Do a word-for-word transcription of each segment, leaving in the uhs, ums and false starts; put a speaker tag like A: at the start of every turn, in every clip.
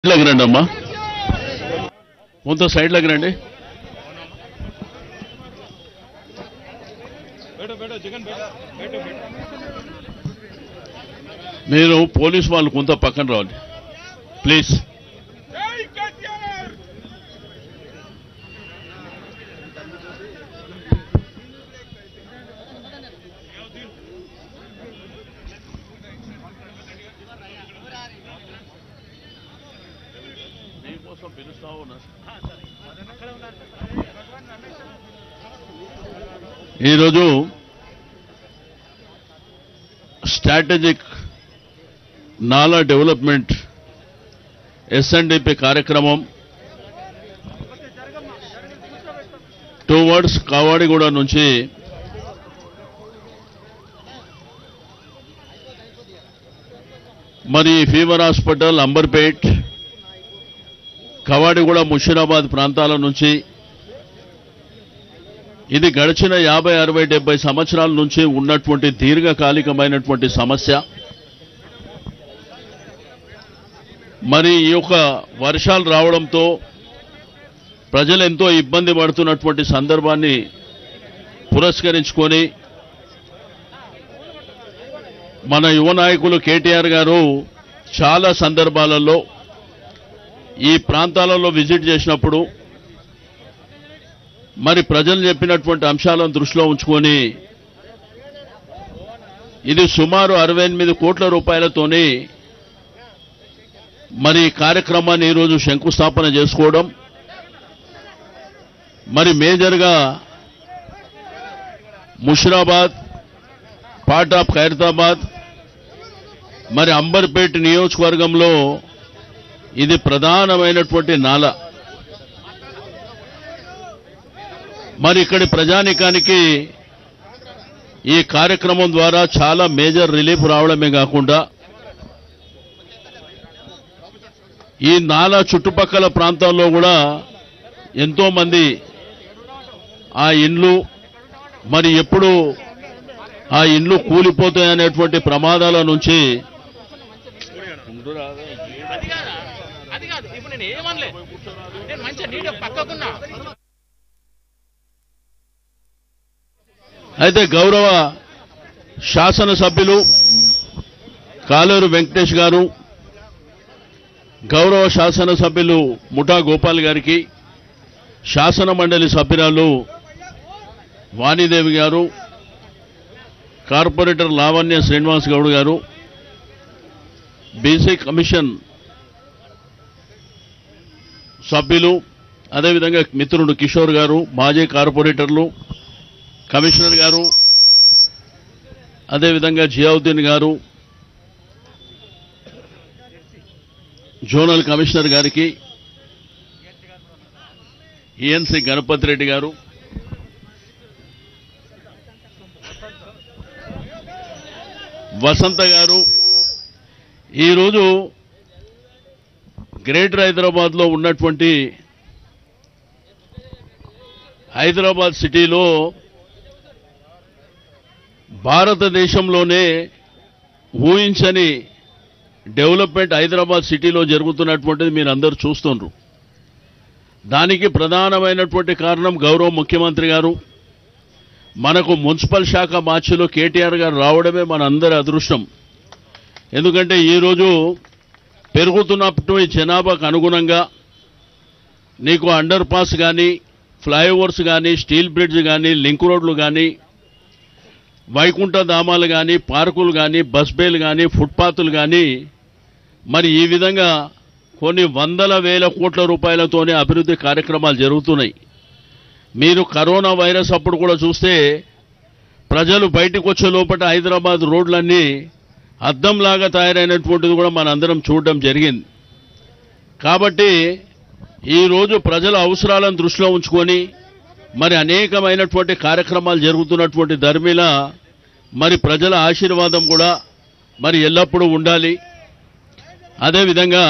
A: లగ్ రండి అమ్మా, కొంత సైడ్ లగ్ రండి. మీరు పోలీసు వాళ్ళు కొంత పక్కన రావాలి ప్లీజ్. ఈరోజు స్ట్రాటజిక్ నాలా డెవలప్మెంట్ ఎస్ఎన్డిపి కార్యక్రమం టువర్డ్స్ కావాడిగూడ నుంచి మరి ఫీవర్ హాస్పిటల్, అంబర్పేట్, కవాడిగూడ, ముషీరాబాద్ ప్రాంతాల నుంచి ఇది గడిచిన యాభై అరవై డెబ్బై సంవత్సరాల నుంచి ఉన్నటువంటి దీర్ఘకాలికమైనటువంటి సమస్య. మరి ఈ యొక్క వర్షాలు రావడంతో ప్రజలు ఎంతో ఇబ్బంది పడుతున్నటువంటి సందర్భాన్ని పురస్కరించుకొని మన యువ నాయకులు కేటీఆర్ గారు చాలా సందర్భాలలో ఈ ప్రాంతాలలో విజిట్ చేసినప్పుడు మరి ప్రజలు చెప్పినటువంటి అంశాలను దృష్టిలో ఉంచుకొని ఇది సుమారు అరవై ఎనిమిది కోట్ల రూపాయలతోని మరి కార్యక్రమాన్ని ఈరోజు శంకుస్థాపన చేసుకోవడం, మరి మేజర్గా ముషీరాబాద్, పార్ట్ ఆఫ్ ఖైరతాబాద్, మరి అంబర్పేట్ నియోజకవర్గంలో ఇది ప్రధానమైనటువంటి నాల. మరి ఇక్కడి ప్రజానికానికి ఈ కార్యక్రమం ద్వారా చాలా మేజర్ రిలీఫ్ రావడమే కాకుండా ఈ నాలా చుట్టుపక్కల ప్రాంతాల్లో కూడా ఎంతో మంది ఆ ఇండ్లు మరి ఎప్పుడు ఆ ఇండ్లు కూలిపోతాయనేటువంటి ప్రమాదాల నుంచి అయితే గౌరవ శాసనసభ్యులు కాలేరు వెంకటేష్ గారు, గౌరవ శాసనసభ్యులు ముఠా గోపాల్ గారికి, శాసన మండలి సభ్యురాలు వాణిదేవి గారు, కార్పొరేటర్ లావణ్య శ్రీనివాస్ గౌడ్ గారు, బీసీ కమిషన్ సభ్యులు, అదేవిధంగా మిత్రుడు కిషోర్ గారు, మాజీ కార్పొరేటర్లు, కమిషనర్ గారు, అదేవిధంగా జియావుద్దీన్ గారు, జోనల్ కమిషనర్ గారికి, ఈఎన్సీ గణపతి రెడ్డి గారు, వసంత గారు, ఈరోజు గ్రేటర్ హైదరాబాద్ లో ఉన్నటువంటి హైదరాబాద్ సిటీలో భారతదేశంలోనే ఊహించని డెవలప్మెంట్ హైదరాబాద్ సిటీలో జరుగుతున్నటువంటిది మీరు అందరూ చూస్తున్నారు. దానికి ప్రధానమైనటువంటి కారణం గౌరవ ముఖ్యమంత్రి గారు మనకు మున్సిపల్ శాఖ మార్చిలో కేటీఆర్ గారు రావడమే మన అందరి అదృష్టం. ఎందుకంటే ఈరోజు పెరుగుతున్నటువంటి జనాభాకు అనుగుణంగా నీకు అండర్ పాస్ కానీ, ఫ్లైఓవర్స్ కానీ, స్టీల్ బ్రిడ్జ్ కానీ, లింక్ రోడ్లు కానీ, వైకుంఠ ధామాలు కానీ, పార్కులు కానీ, బస్ బేలు కానీ, ఫుట్పాత్లు కానీ, మరి ఈ విధంగా కొన్ని వందల వేల కోట్ల రూపాయలతోనే అభివృద్ధి కార్యక్రమాలు జరుగుతున్నాయి. మీరు కరోనా వైరస్ అప్పుడు కూడా చూస్తే ప్రజలు బయటకు వచ్చే లోపల హైదరాబాద్ రోడ్లన్నీ అద్దంలాగా తయారైనటువంటిది కూడా మన అందరం చూడడం జరిగింది. కాబట్టి ఈరోజు ప్రజల అవసరాలను దృష్టిలో ఉంచుకొని మరి అనేకమైనటువంటి కార్యక్రమాలు జరుగుతున్నటువంటి ధర్మిల మరి ప్రజల ఆశీర్వాదం కూడా మరి ఎల్లప్పుడూ ఉండాలి. అదేవిధంగా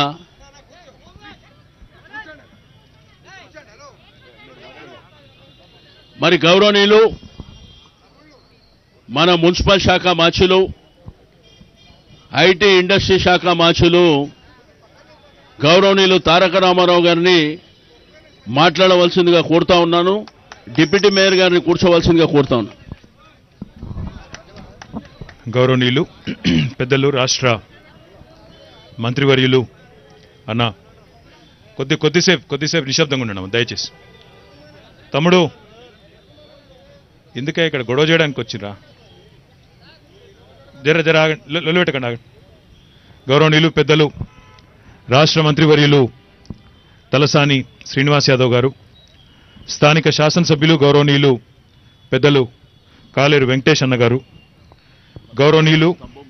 A: మరి గౌరవనీయులు మన మున్సిపల్ శాఖ మార్చులు, ఐటీ ఇండస్ట్రీ శాఖ మార్చులు గౌరవనీయులు తారక రామారావు గారిని మాట్లాడవలసిందిగా కోరుతా ఉన్నాను. డిప్యూటీ మేయర్ గారిని కూర్చోవలసిందిగా కోరుతా ఉన్నాను.
B: గౌరవనీయులు పెద్దలు రాష్ట్ర మంత్రివర్యులు అన్న కొద్ది కొద్దిసేపు కొద్దిసేపు నిశ్శబ్దంగా ఉన్నాము దయచేసి. తమ్ముడు ఎందుకే ఇక్కడ గొడవ చేయడానికి వచ్చిరా? జర జర లొలిపెట్టకండి ఆగండి. గౌరవనీయులు పెద్దలు రాష్ట్ర మంత్రివర్యులు తలసాని శ్రీనివాస్ యాదవ్ గారు, స్థానిక శాసనసభ్యులు గౌరవనీయులు పెద్దలు కాలేరు వెంకటేష్ అన్న గారు, గౌరవనీయులు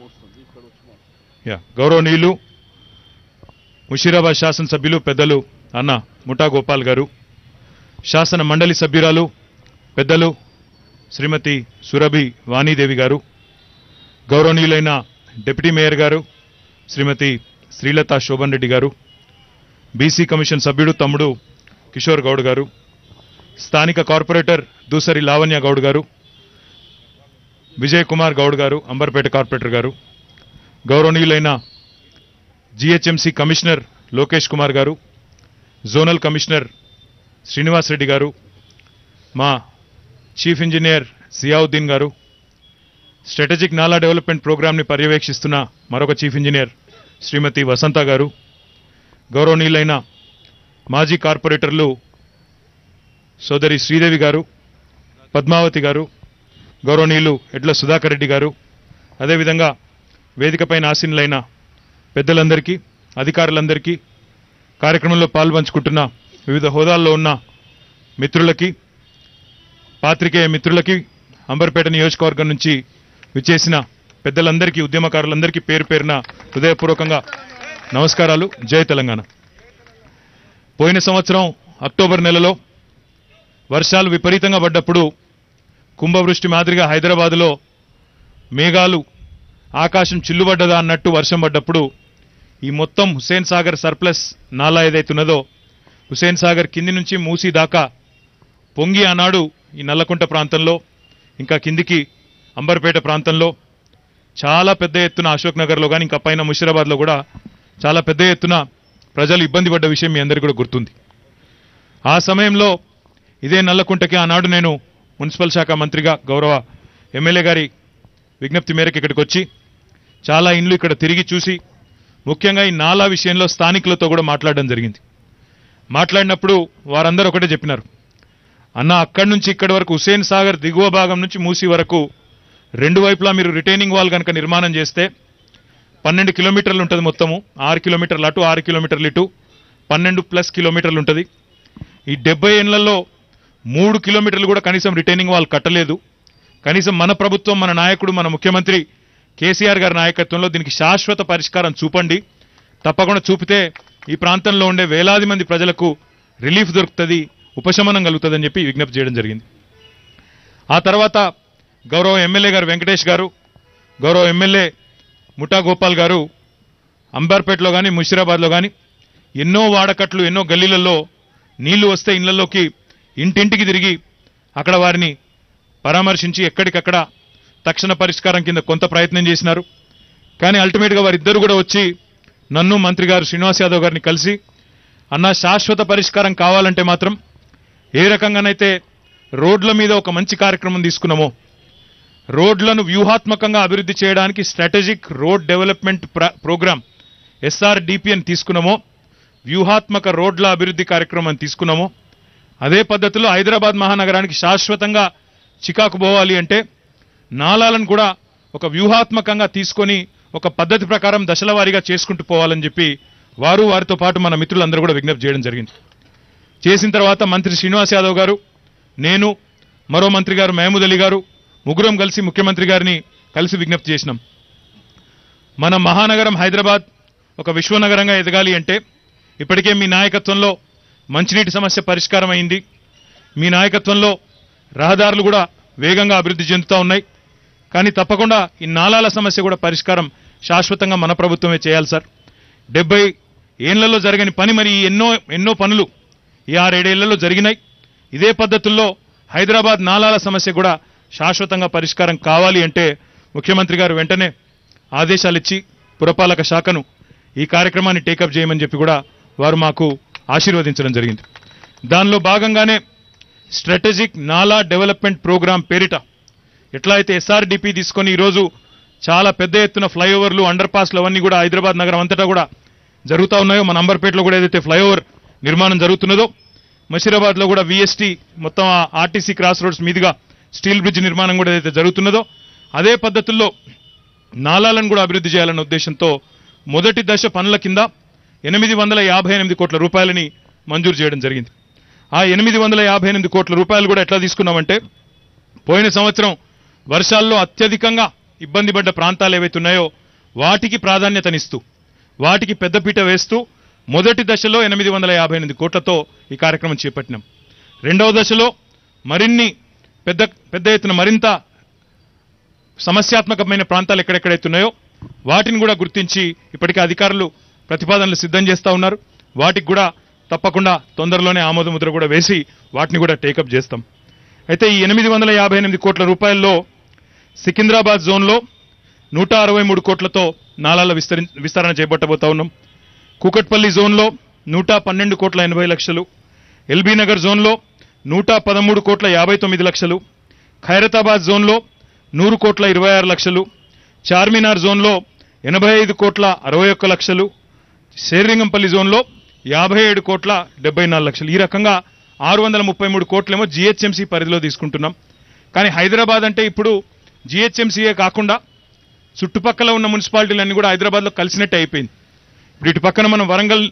B: యా గౌరవనీయులు ముషీరాబాద్ శాసనసభ్యులు పెద్దలు అన్న ముఠా గోపాల్ గారు, శాసన మండలి సభ్యురాలు పెద్దలు శ్రీమతి సురభి వాణీదేవి గారు, గౌరవనీయులైన డిప్యూటీ మేయర్ గారు శ్రీమతి శ్రీలత శోభన్ రెడ్డి గారు, బీసీ కమిషన్ సభ్యుడు తమ్ముడు కిషోర్ గౌడ్ గారు, స్థానిక కార్పొరేటర్ దూసరి లావణ్య గౌడ్ గారు, విజయ్ కుమార్ గౌడ్ గారు అంబర్పేట కార్పొరేటర్ గారు, గౌరవనీయులైన జీహెచ్ఎంసీ కమిషనర్ లోకేష్ కుమార్ గారు, జోనల్ కమిషనర్ శ్రీనివాస్ రెడ్డి గారు, మా చీఫ్ ఇంజనీర్ జియావుద్దీన్ గారు, స్ట్రాటజిక్ నాలా డెవలప్మెంట్ ప్రోగ్రామ్ని పర్యవేక్షిస్తున్న మరొక చీఫ్ ఇంజనీర్ శ్రీమతి వసంత గారు, గౌరవనీయులైన మాజీ కార్పొరేటర్లు సోదరి శ్రీదేవి గారు, పద్మావతి గారు, గౌరవనీయులు ఎడ్ల సుధాకర్ రెడ్డి గారు, అదేవిధంగా వేదికపైన ఆసీనులైన పెద్దలందరికీ, అధికారులందరికీ, కార్యక్రమంలో పాల్పంచుకుంటున్న వివిధ హోదాల్లో ఉన్న మిత్రులకి, పాత్రికేయ మిత్రులకి, అంబర్పేట నియోజకవర్గం నుంచి విచ్చేసిన పెద్దలందరికీ, ఉద్యమకారులందరికీ పేరు పేరున హృదయపూర్వకంగా నమస్కారాలు. జై తెలంగాణ. పోయిన సంవత్సరం అక్టోబర్ నెలలో వర్షాలు విపరీతంగా పడ్డప్పుడు, కుంభవృష్టి మాదిరిగా హైదరాబాదులో మేఘాలు ఆకాశం చిల్లుబడ్డదా అన్నట్టు వర్షం పడ్డప్పుడు ఈ మొత్తం హుస్సేన్ సాగర్ సర్ప్లస్ నాలా ఏదైతున్నదో హుస్సేన్ సాగర్ కింది నుంచి మూసీ దాకా పొంగి ఆనాడు ఈ నల్లకుంట ప్రాంతంలో, ఇంకా కిందికి అంబర్పేట ప్రాంతంలో చాలా పెద్ద ఎత్తున అశోక్ నగర్లో కానీ ఇంకా పైన ముషీరాబాద్లో కూడా చాలా పెద్ద ఎత్తున ప్రజలు ఇబ్బంది పడ్డ విషయం మీ అందరికీ కూడా గుర్తుంది. ఆ సమయంలో ఇదే నల్లకుంటకి ఆనాడు నేను మున్సిపల్ శాఖ మంత్రిగా గౌరవ ఎమ్మెల్యే గారి విజ్ఞప్తి మేరకు ఇక్కడికి వచ్చి చాలా ఇండ్లు ఇక్కడ తిరిగి చూసి, ముఖ్యంగా ఈ నాలా విషయంలో స్థానికులతో కూడా మాట్లాడడం జరిగింది. మాట్లాడినప్పుడు వారందరూ ఒకటే చెప్పినారు, అన్న అక్కడి నుంచి ఇక్కడి వరకు హుస్సేన్ సాగర్ దిగువ భాగం నుంచి మూసీ వరకు రెండు వైపులా మీరు రిటైనింగ్ వాల్ కనుక నిర్మాణం చేస్తే పన్నెండు కిలోమీటర్లు ఉంటుంది. మొత్తము ఆరు కిలోమీటర్లు అటు, ఆరు కిలోమీటర్లు ఇటు, పన్నెండు ప్లస్ కిలోమీటర్లు ఉంటుంది. ఈ డెబ్బై ఏళ్లలో మూడు కిలోమీటర్లు కూడా కనీసం రిటైనింగ్ వాల్ కట్టలేదు. కనీసం మన ప్రభుత్వం, మన నాయకుడు, మన ముఖ్యమంత్రి కేసీఆర్ గారి నాయకత్వంలో దీనికి శాశ్వత పరిష్కారం చూపండి, తప్పకుండా చూపితే ఈ ప్రాంతంలో ఉండే వేలాది మంది ప్రజలకు రిలీఫ్ దొరుకుతుంది, ఉపశమనం కలుగుతుందని చెప్పి విజ్ఞప్తి చేయడం జరిగింది. ఆ తర్వాత గౌరవ ఎమ్మెల్యే గారు వెంకటేష్ గారు, గౌరవ ఎమ్మెల్యే ముఠా గోపాల్ గారు అంబర్పేటలో కానీ ముషీరాబాద్లో కానీ ఎన్నో వాడకట్లు, ఎన్నో గల్లీలలో నీళ్లు వస్తే ఇళ్లలోకి ఇంటింటికి తిరిగి అక్కడ వారిని పరామర్శించి ఎక్కడికక్కడ తక్షణ పరిష్కారం కింద కొంత ప్రయత్నం చేసినారు. కానీ అల్టిమేట్గా వారిద్దరు కూడా వచ్చి నన్ను, మంత్రి గారు శ్రీనివాస్ యాదవ్ గారిని కలిసి, అన్న శాశ్వత పరిష్కారం కావాలంటే మాత్రం ఏ రకంగానైతే రోడ్ల మీద ఒక మంచి కార్యక్రమం తీసుకున్నామో, రోడ్లను వ్యూహాత్మకంగా అభివృద్ధి చేయడానికి స్ట్రాటజిక్ రోడ్ డెవలప్మెంట్ ప్రోగ్రామ్ ఎస్ఆర్డిపిని తీసుకున్నామో, వ్యూహాత్మక రోడ్ల అభివృద్ధి కార్యక్రమం తీసుకున్నామో, అదే పద్ధతిలో హైదరాబాద్ మహానగరానికి శాశ్వతంగా చికాకు పోవాలి అంటే నాలాలను కూడా ఒక వ్యూహాత్మకంగా తీసుకొని ఒక పద్ధతి ప్రకారం దశల వారీగా చేసుకుంటూ పోవాలని చెప్పి వారు, వారితో పాటు మన మిత్రులందరూ కూడా విజ్ఞప్తి చేయడం జరిగింది. చేసిన తర్వాత మంత్రి శ్రీనివాస్ యాదవ్ గారు, నేను, మరో మంత్రి గారు మహమూద్ అలీ గారు ముగ్గురం కలిసి ముఖ్యమంత్రి గారిని కలిసి విజ్ఞప్తి చేసినాం. మన మహానగరం హైదరాబాద్ ఒక విశ్వనగరంగా ఎదగాలి అంటే ఇప్పటికే మీ నాయకత్వంలో మంచినీటి సమస్య పరిష్కారం అయింది. మీ నాయకత్వంలో రహదారులు కూడా వేగంగా అభివృద్ధి చెందుతూ ఉన్నాయి. కానీ తప్పకుండా ఈ నాలాల సమస్య కూడా పరిష్కారం శాశ్వతంగా మన ప్రభుత్వమే చేయాలి సార్. డెబ్బై ఏళ్లలో జరగని పని మరి ఎన్నో ఎన్నో పనులు ఈ ఆరేడేళ్లలో జరిగినాయి. ఇదే పద్ధతుల్లో హైదరాబాద్ నాలాల సమస్య కూడా శాశ్వతంగా పరిష్కారం కావాలి అంటే ముఖ్యమంత్రి గారు వెంటనే ఆదేశాలు ఇచ్చి పురపాలక శాఖను ఈ కార్యక్రమాన్ని టేకప్ చేయమని చెప్పి కూడా వారు మాకు ఆశీర్వదించడం జరిగింది. దానిలో భాగంగానే స్ట్రాటజిక్ నాలా డెవలప్మెంట్ ప్రోగ్రాం పేరిట ఎట్లా అయితే ఎస్ఆర్డిపి తీసుకొని ఈరోజు చాలా పెద్ద ఎత్తున ఫ్లైఓవర్లు అండర్ పాస్లు అవన్నీ కూడా హైదరాబాద్ నగరం అంతటా కూడా జరుగుతూ ఉన్నాయో, మన అంబర్పేటలో కూడా ఏదైతే ఫ్లైఓవర్ నిర్మాణం జరుగుతున్నదో, మషీరాబాద్లో కూడా విఎస్టీ మొత్తం ఆర్టీసీ క్రాస్ రోడ్స్ మీదుగా స్టీల్ బ్రిడ్జ్ నిర్మాణం కూడా ఏదైతే జరుగుతున్నదో, అదే పద్ధతుల్లో నాలాలను కూడా అభివృద్ధి చేయాలన్న ఉద్దేశంతో మొదటి దశ పనుల కింద ఎనిమిది వందల యాభై ఎనిమిది కోట్ల రూపాయలని మంజూరు చేయడం జరిగింది. ఆ ఎనిమిది వందల యాభై ఎనిమిది కోట్ల రూపాయలు కూడా ఎట్లా తీసుకున్నామంటే, పోయిన సంవత్సరం వర్షాల్లో అత్యధికంగా ఇబ్బంది పడ్డ ప్రాంతాలు ఏవైతే ఉన్నాయో వాటికి ప్రాధాన్యతనిస్తూ, వాటికి పెద్దపీట వేస్తూ మొదటి దశలో ఎనిమిది వందల యాభై ఎనిమిది కోట్లతో ఈ కార్యక్రమం చేపట్టినాం. రెండవ దశలో మరిన్ని పెద్ద పెద్ద ఎత్తున మరింత సమస్యాత్మకమైన ప్రాంతాలు ఎక్కడెక్కడైతే ఉన్నాయో వాటిని కూడా గుర్తించి ఇప్పటికే అధికారులు ప్రతిపాదనలు సిద్ధం చేస్తూ ఉన్నారు. వాటికి కూడా తప్పకుండా తొందరలోనే ఆమోద ముద్ర కూడా వేసి వాటిని కూడా టేకప్ చేస్తాం. అయితే ఈ ఎనిమిది వందల యాభై ఎనిమిది కోట్ల రూపాయల్లో సికింద్రాబాద్ జోన్లో నూట అరవై మూడు కోట్లతో నాలాల విస్తరి విస్తరణ చేపట్టబోతా ఉన్నాం. కూకట్పల్లి జోన్లో నూట పన్నెండు కోట్ల ఎనభై లక్షలు, ఎల్బీ నగర్ జోన్లో నూట పదమూడు కోట్ల యాభై తొమ్మిది లక్షలు, ఖైరతాబాద్ జోన్లో నూరు కోట్ల ఇరవై ఆరు లక్షలు, చార్మినార్ జోన్లో ఎనభై ఐదు కోట్ల అరవై ఒక్క లక్షలు, శేర్లింగంపల్లి జోన్లో యాభై ఏడు కోట్ల డెబ్బై నాలుగు లక్షలు. ఈ రకంగా ఆరు వందల ముప్పై మూడు కోట్లేమో జిహెచ్ఎంసీ పరిధిలో తీసుకుంటున్నాం. కానీ హైదరాబాద్ అంటే ఇప్పుడు జిహెచ్ఎంసీయే కాకుండా చుట్టుపక్కల ఉన్న మున్సిపాలిటీలన్నీ కూడా హైదరాబాద్లో కలిసినట్టే అయిపోయింది. ఇప్పుడు ఇటు పక్కన మనం వరంగల్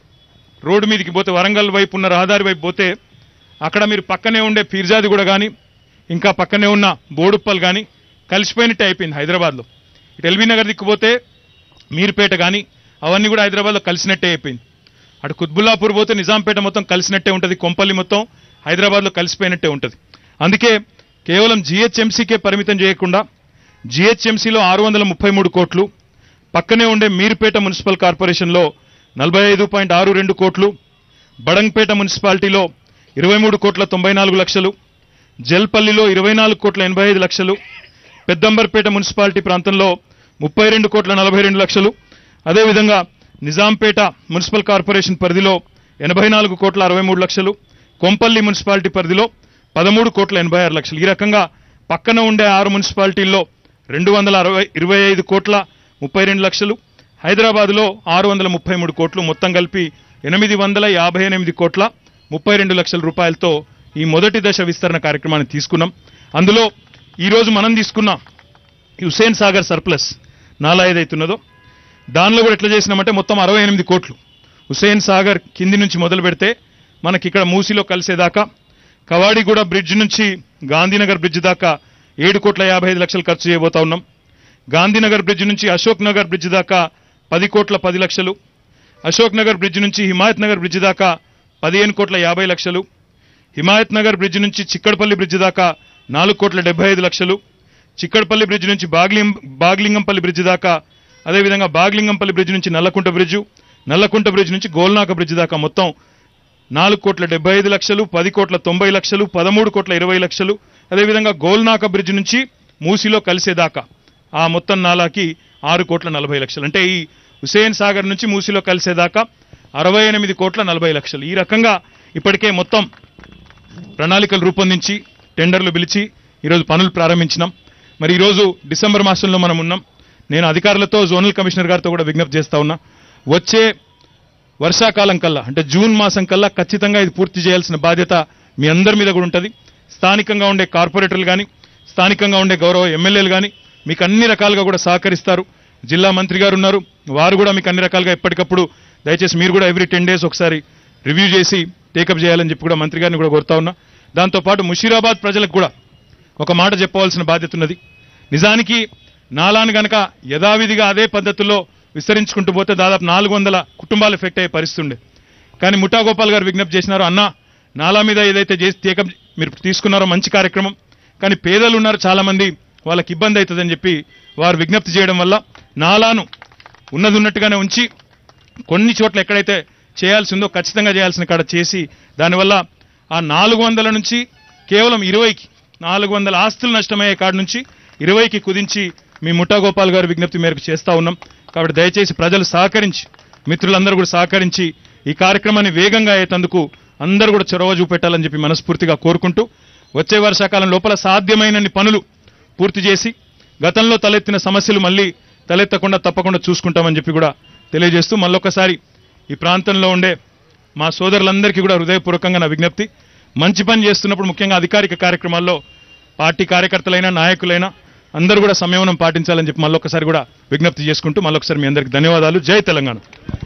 B: రోడ్డు మీదకి పోతే, వరంగల్ వైపు ఉన్న రహదారి వైపు పోతే అక్కడ మీరు పక్కనే ఉండే పీర్జాది కూడా కానీ ఇంకా పక్కనే ఉన్న బోడుప్పల్ కానీ కలిసిపోయినట్టే అయిపోయింది హైదరాబాద్లో. ఇటు ఎల్బీ నగర్ దిక్కుపోతే మీర్పేట కానీ అవన్నీ కూడా హైదరాబాద్లో కలిసినట్టే అయిపోయింది. అటు కుత్బుల్లాపూర్ పోతే నిజాంపేట మొత్తం కలిసినట్టే ఉంటుంది, కొంపల్లి మొత్తం హైదరాబాద్లో కలిసిపోయినట్టే ఉంటుంది. అందుకే కేవలం జిహెచ్ఎంసీకే పరిమితం చేయకుండా జిహెచ్ఎంసీలో ఆరు వందల ముప్పై మూడు కోట్లు, పక్కనే ఉండే మీర్పేట మున్సిపల్ కార్పొరేషన్లో నలభై ఐదు పాయింట్ ఆరు రెండు కోట్లు, బడంగ్పేట మున్సిపాలిటీలో ఇరవై మూడు కోట్ల తొంభై నాలుగు లక్షలు, జల్పల్లిలో ఇరవై నాలుగు కోట్ల ఎనభై ఐదు లక్షలు, పెద్దంబర్పేట మున్సిపాలిటీ ప్రాంతంలో ముప్పై రెండు కోట్ల నలభై రెండు లక్షలు, అదేవిధంగా నిజాంపేట మున్సిపల్ కార్పొరేషన్ పరిధిలో ఎనభై నాలుగు కోట్ల అరవై మూడు లక్షలు, కొంపల్లి మున్సిపాలిటీ పరిధిలో పదమూడు కోట్ల ఎనభై ఆరు లక్షలు. ఈ రకంగా పక్కన ఉండే ఆరు మున్సిపాలిటీల్లో రెండు వందల అరవై ఇరవై ఐదు కోట్ల ముప్పై రెండు లక్షలు, హైదరాబాద్లో ఆరు వందల ముప్పై మూడు కోట్లు, మొత్తం కలిపి ఎనిమిది వందల యాభై ఎనిమిది కోట్ల ముప్పై రెండు లక్షల రూపాయలతో ఈ మొదటి దశ విస్తరణ కార్యక్రమాన్ని తీసుకున్నాం. అందులో ఈరోజు మనం తీసుకున్న హుస్సేన్ సాగర్ సర్ప్లస్ నాలా ఏదైతున్నదో దానిలో కూడా ఎట్లా చేసినామంటే మొత్తం అరవై ఎనిమిది కోట్లు హుస్సేన్ సాగర్ కింది నుంచి మొదలు పెడితే మనకి ఇక్కడ మూసిలో కలిసేదాకా, కవాడిగూడ బ్రిడ్జ్ నుంచి గాంధీనగర్ బ్రిడ్జ్ దాకా ఏడు కోట్ల యాభై ఐదు లక్షలు ఖర్చు చేయబోతా ఉన్నాం. గాంధీనగర్ బ్రిడ్జ్ నుంచి అశోక్ నగర్ బ్రిడ్జ్ దాకా పది కోట్ల పది లక్షలు, అశోక్ నగర్ బ్రిడ్జ్ నుంచి హిమాయత్ నగర్ బ్రిడ్జ్ దాకా పదిహేను కోట్ల యాభై లక్షలు, హిమాయత్ నగర్ బ్రిడ్జ్ నుంచి చిక్కడపల్లి బ్రిడ్జ్ దాకా నాలుగు కోట్ల డెబ్బై ఐదు లక్షలు, చిక్కడపల్లి బ్రిడ్జ్ నుంచి బాగ్లిం బాగ్లింగంపల్లి బ్రిడ్జ్ దాకా, అదేవిధంగా బాగ్లింగంపల్లి బ్రిడ్జ్ నుంచి నల్లకుంట బ్రిడ్జ్, నల్లకుంట బ్రిడ్జ్ నుంచి గోల్నాక బ్రిడ్జ్ దాకా మొత్తం నాలుగు కోట్ల డెబ్బై ఐదు లక్షలు, పది కోట్ల తొంభై లక్షలు, పదమూడు కోట్ల ఇరవై లక్షలు, అదేవిధంగా గోల్నాక బ్రిడ్జ్ నుంచి మూసిలో కలిసేదాకా ఆ మొత్తం నాలాకి ఆరు కోట్ల నలభై లక్షలు. అంటే ఈ హుస్సేన్ సాగర్ నుంచి మూసిలో కలిసేదాకా అరవై ఎనిమిది కోట్ల నలభై లక్షలు. ఈ రకంగా ఇప్పటికే మొత్తం ప్రణాళికలు రూపొందించి టెండర్లు పిలిచి ఈరోజు పనులు ప్రారంభించినాం. మరి ఈరోజు డిసెంబర్ మాసంలో మనం ఉన్నాం. నేను అధికారులతో జోనల్ కమిషనర్ గారితో కూడా విజ్ఞప్తి చేస్తా ఉన్నా, వచ్చే వర్షాకాలం కల్లా అంటే జూన్ మాసం కల్లా ఖచ్చితంగా ఇది పూర్తి చేయాల్సిన బాధ్యత మీ అందరి మీద కూడా ఉంటుంది. స్థానికంగా ఉండే కార్పొరేటర్లు కానీ, స్థానికంగా ఉండే గౌరవ ఎమ్మెల్యేలు కానీ మీకు అన్ని రకాలుగా కూడా సహకరిస్తారు. జిల్లా మంత్రి గారు ఉన్నారు, వారు కూడా మీకు అన్ని రకాలుగా ఎప్పటికప్పుడు దయచేసి మీరు కూడా ఎవ్రీ టెన్ డేస్ ఒకసారి రివ్యూ చేసి టేకప్ చేయాలని చెప్పి కూడా మంత్రి గారిని కూడా కోరుతా ఉన్నా. దాంతోపాటు ముషీరాబాద్ ప్రజలకు కూడా ఒక మాట చెప్పవలసిన బాధ్యత ఉన్నది. నిజానికి నాలాను గనక యథావిధిగా అదే పద్ధతుల్లో విస్తరించుకుంటూ పోతే దాదాపు నాలుగు వందల కుటుంబాలు ఎఫెక్ట్ అయ్యే పరిస్థితి ఉండే. కానీ ముఠా గోపాల్ గారు విజ్ఞప్తి చేసినారు, అన్న నాలా మీద ఏదైతే చేసి టేకప్ మీరు తీసుకున్నారో మంచి కార్యక్రమం, కానీ పేదలు ఉన్నారు చాలా మంది, వాళ్ళకి ఇబ్బంది అవుతుందని చెప్పి వారు విజ్ఞప్తి చేయడం వల్ల నాలాను ఉన్నది ఉన్నట్టుగానే ఉంచి కొన్ని చోట్ల ఎక్కడైతే చేయాల్సి ఉందో ఖచ్చితంగా చేయాల్సిన కాడ చేసి దానివల్ల ఆ నాలుగు వందల నుంచి కేవలం ఇరవైకి నాలుగు వందల ఆస్తులు నష్టమయ్యే కాడ నుంచి ఇరవైకి కుదించి మీ ముఠా గోపాల్ గారి విజ్ఞప్తి మేరకు చేస్తా ఉన్నాం. కాబట్టి దయచేసి ప్రజలు సహకరించి, మిత్రులందరూ కూడా సహకరించి ఈ కార్యక్రమాన్ని వేగంగా అయ్యేందుకు అందరూ కూడా చొరవ చూపెట్టాలని చెప్పి మనస్ఫూర్తిగా కోరుకుంటూ వచ్చే వర్షాకాలం లోపల సాధ్యమైనన్ని పనులు పూర్తి చేసి గతంలో తలెత్తిన సమస్యలు మళ్ళీ తలెత్తకుండా తప్పకుండా చూసుకుంటామని చెప్పి కూడా తెలియజేస్తూ మళ్ళొకసారి ఈ ప్రాంతంలో ఉండే మా సోదరులందరికీ కూడా హృదయపూర్వకంగా నా విజ్ఞప్తి, మంచి పని చేస్తున్నప్పుడు ముఖ్యంగా అధికారిక కార్యక్రమాల్లో పార్టీ కార్యకర్తలైనా నాయకులైనా అందరూ కూడా సంయమనం పాటించాలని చెప్పి మళ్ళొకసారి కూడా విజ్ఞప్తి చేసుకుంటూ మళ్ళొకసారి మీ అందరికీ ధన్యవాదాలు. జై తెలంగాణ.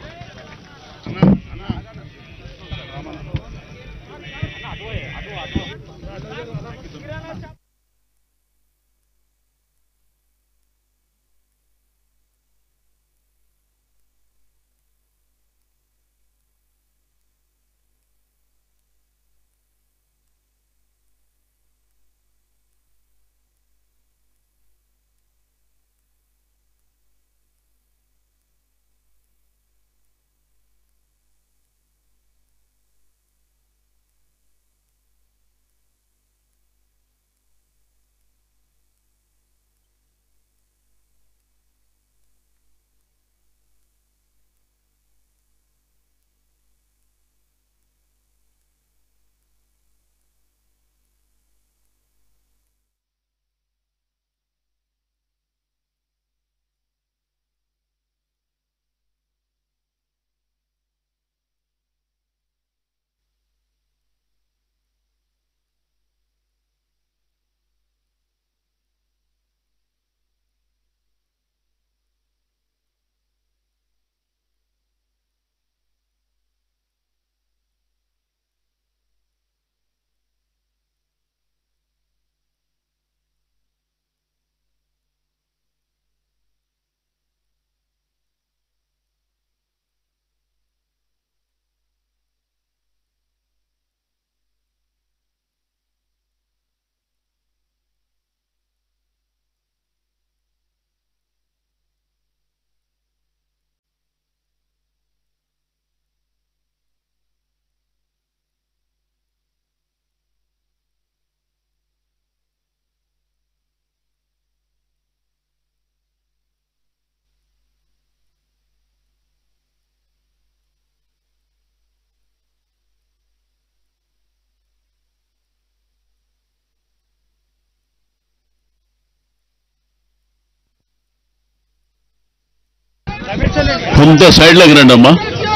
A: కొంత సైడ్లోకి రండి అమ్మా,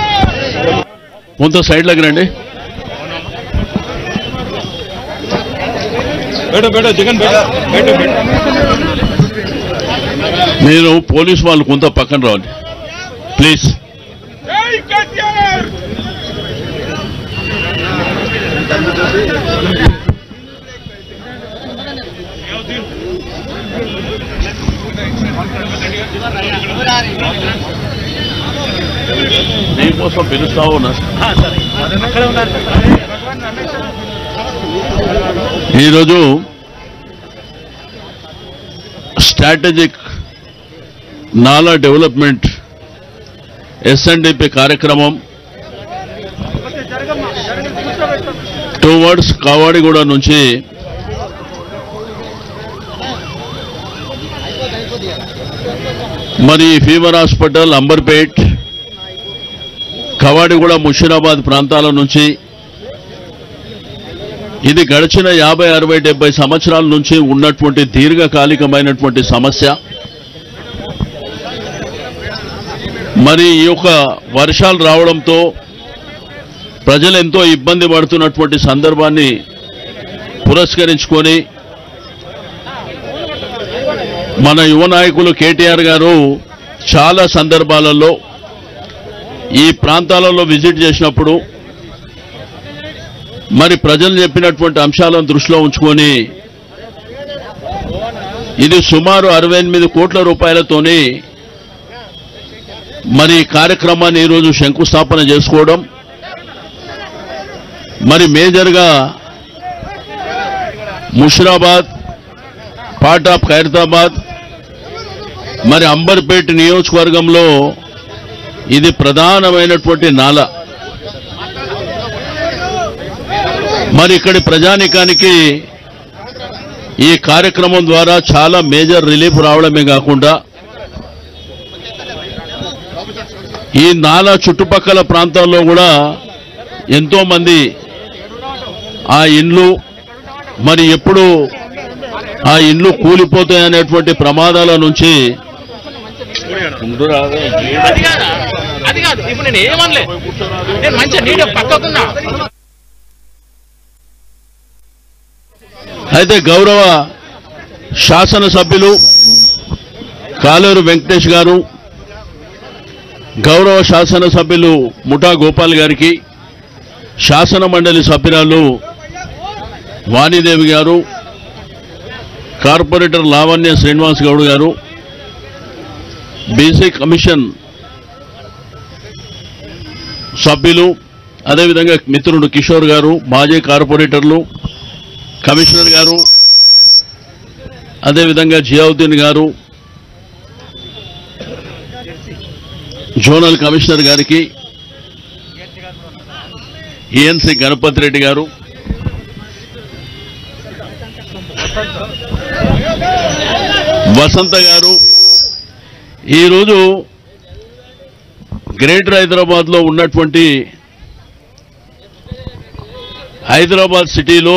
A: కొంత సైడ్లోకి రండి. మీరు పోలీసు వాళ్ళు కొంత పక్కన రావాలి ప్లీజ్. నీకోసం పిలుస్తా ఉన్నా. ఈరోజు స్ట్రాటజిక్ నాలా డెవలప్మెంట్ ఎస్ఎన్డిపి కార్యక్రమం టువర్డ్స్ కావాడిగూడ నుంచి మరి ఫీవర్ హాస్పిటల్, అంబర్పేట్, కవాడిగూడ, ముషీరాబాద్ ప్రాంతాల నుంచి ఇది గడిచిన యాభై అరవై డెబ్బై సంవత్సరాల నుంచి ఉన్నటువంటి దీర్ఘకాలికమైనటువంటి సమస్య. మరి ఈ యొక్క వర్షాలు రావడంతో ప్రజలు ఎంతో ఇబ్బంది పడుతున్నటువంటి సందర్భాన్ని పురస్కరించుకొని మన యువ నాయకులు కేటీఆర్ గారు చాలా సందర్భాలలో ఈ ప్రాంతాలలో విజిట్ చేసినప్పుడు మరి ప్రజలు చెప్పినటువంటి అంశాలను దృష్టిలో ఉంచుకొని ఇది సుమారు అరవై ఎనిమిది కోట్ల రూపాయలతోని మరి కార్యక్రమాన్ని ఈరోజు శంకుస్థాపన చేసుకోవడం, మరి మేజర్గా ముషీరాబాద్, పార్ట్ ఆఫ్ ఖైరతాబాద్, మరి అంబర్పేట్ నియోజకవర్గంలో ఇది ప్రధానమైనటువంటి నాల. మరి ఇక్కడి ప్రజానికానికి ఈ కార్యక్రమం ద్వారా చాలా మేజర్ రిలీఫ్ రావడమే కాకుండా ఈ నాలా చుట్టుపక్కల ప్రాంతాల్లో కూడా ఎంతోమంది ఆ ఇండ్లు మరి ఎప్పుడు ఆ ఇండ్లు కూలిపోతాయనేటువంటి ప్రమాదాల నుంచి అయితే గౌరవ శాసనసభ్యులు కాలేరు వెంకటేష్ గారు, గౌరవ శాసనసభ్యులు ముఠా గోపాల్ గారికి, శాసన మండలి సభ్యురాలు వాణిదేవి గారు, కార్పొరేటర్ లావణ్య శ్రీనివాస్ గౌడ్ గారు, బీసీ కమిషన్ సభ్యులు, అదేవిధంగా మిత్రుడు కిషోర్ గారు, మాజీ కార్పొరేటర్లు, కమిషనర్ గారు, అదేవిధంగా జియావుద్దీన్ గారు, జోనల్ కమిషనర్ గారికి, ఈఎన్సీ గణపతి రెడ్డి గారు, వసంత గారు, ఈరోజు గ్రేటర్ హైదరాబాద్లో ఉన్నటువంటి హైదరాబాద్ సిటీలో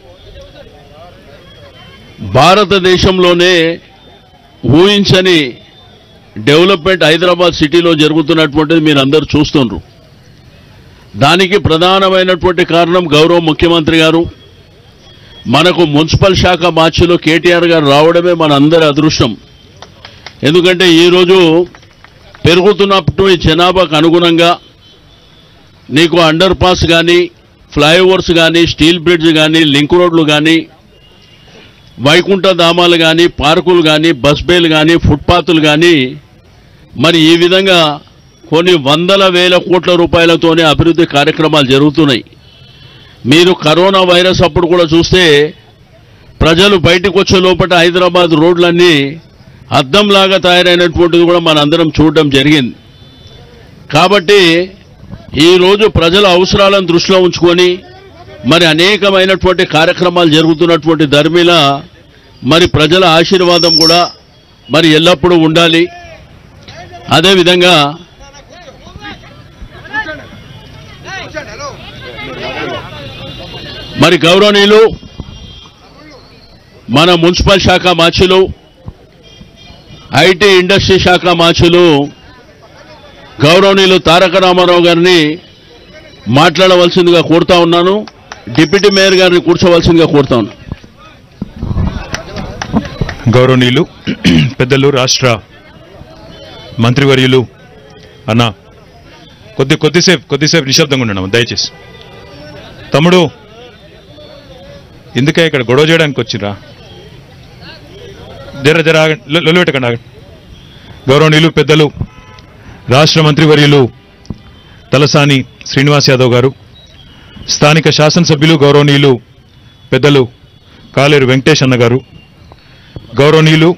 A: భారతదేశంలోనే ఊహించని డెవలప్మెంట్ హైదరాబాద్ సిటీలో జరుగుతున్నటువంటిది మీరు అందరూ చూస్తున్నారు. దానికి ప్రధానమైనటువంటి కారణం గౌరవ ముఖ్యమంత్రి గారు మనకు మున్సిపల్ శాఖ మార్చిలో కేటీఆర్ గారు రావడమే మన అందరి అదృష్టం. ఎందుకంటే ఈరోజు పెరుగుతున్నటువంటి జనాభాకు అనుగుణంగా నీకు అండర్ పాస్ కానీ, ఫ్లైఓవర్స్ కానీ, స్టీల్ బ్రిడ్జ్ కానీ, లింక్ రోడ్లు కానీ, వైకుంఠ ధామాలు కానీ, పార్కులు కానీ, బస్ బేలు కానీ, ఫుట్పాత్లు కానీ, మరి ఈ విధంగా కొన్ని వందల వేల కోట్ల రూపాయలతోనే అభివృద్ధి కార్యక్రమాలు జరుగుతున్నాయి. మీరు కరోనా వైరస్ అప్పుడు కూడా చూస్తే ప్రజలు బయటకు వచ్చే లోపల హైదరాబాద్ రోడ్లన్నీ అద్దంలాగా తయారైనటువంటిది కూడా మనందరం చూడడం జరిగింది. కాబట్టి ఈరోజు ప్రజల అవసరాలను దృష్టిలో ఉంచుకొని మరి అనేకమైనటువంటి కార్యక్రమాలు జరుగుతున్నటువంటి ధర్మిల మరి ప్రజల ఆశీర్వాదం కూడా మరి ఎల్లప్పుడూ ఉండాలి. అదేవిధంగా మరి గౌరవనీయులు మన మున్సిపల్ శాఖ మార్చులు, ఐటీ ఇండస్ట్రీ శాఖ మార్చులు గౌరవనీయులు తారక రామారావు గారిని మాట్లాడవలసిందిగా కోరుతా ఉన్నాను. డిప్యూటీ మేయర్ గారిని కూర్చోవలసిందిగా కోరుతా ఉన్నాను.
B: గౌరవనీయులు పెద్దలు, రాష్ట్ర మంత్రివర్యులు అన్న కొద్ది కొద్దిసేపు కొద్దిసేపు నిశ్శబ్దంగా ఉండడం దయచేసి. తమ్ముడు ఎందుకే ఇక్కడ గొడవ చేయడానికి వచ్చిరా? జర జర లొల్లి పెట్టకండి, ఆగండి. గౌరవనీయులు పెద్దలు, రాష్ట్ర మంత్రివర్యులు తలసాని శ్రీనివాస్ యాదవ్ గారు, స్థానిక శాసనసభ్యులు గౌరవనీయులు పెద్దలు కాలేరు వెంకటేష్ అన్న గారు, గౌరవనీయులు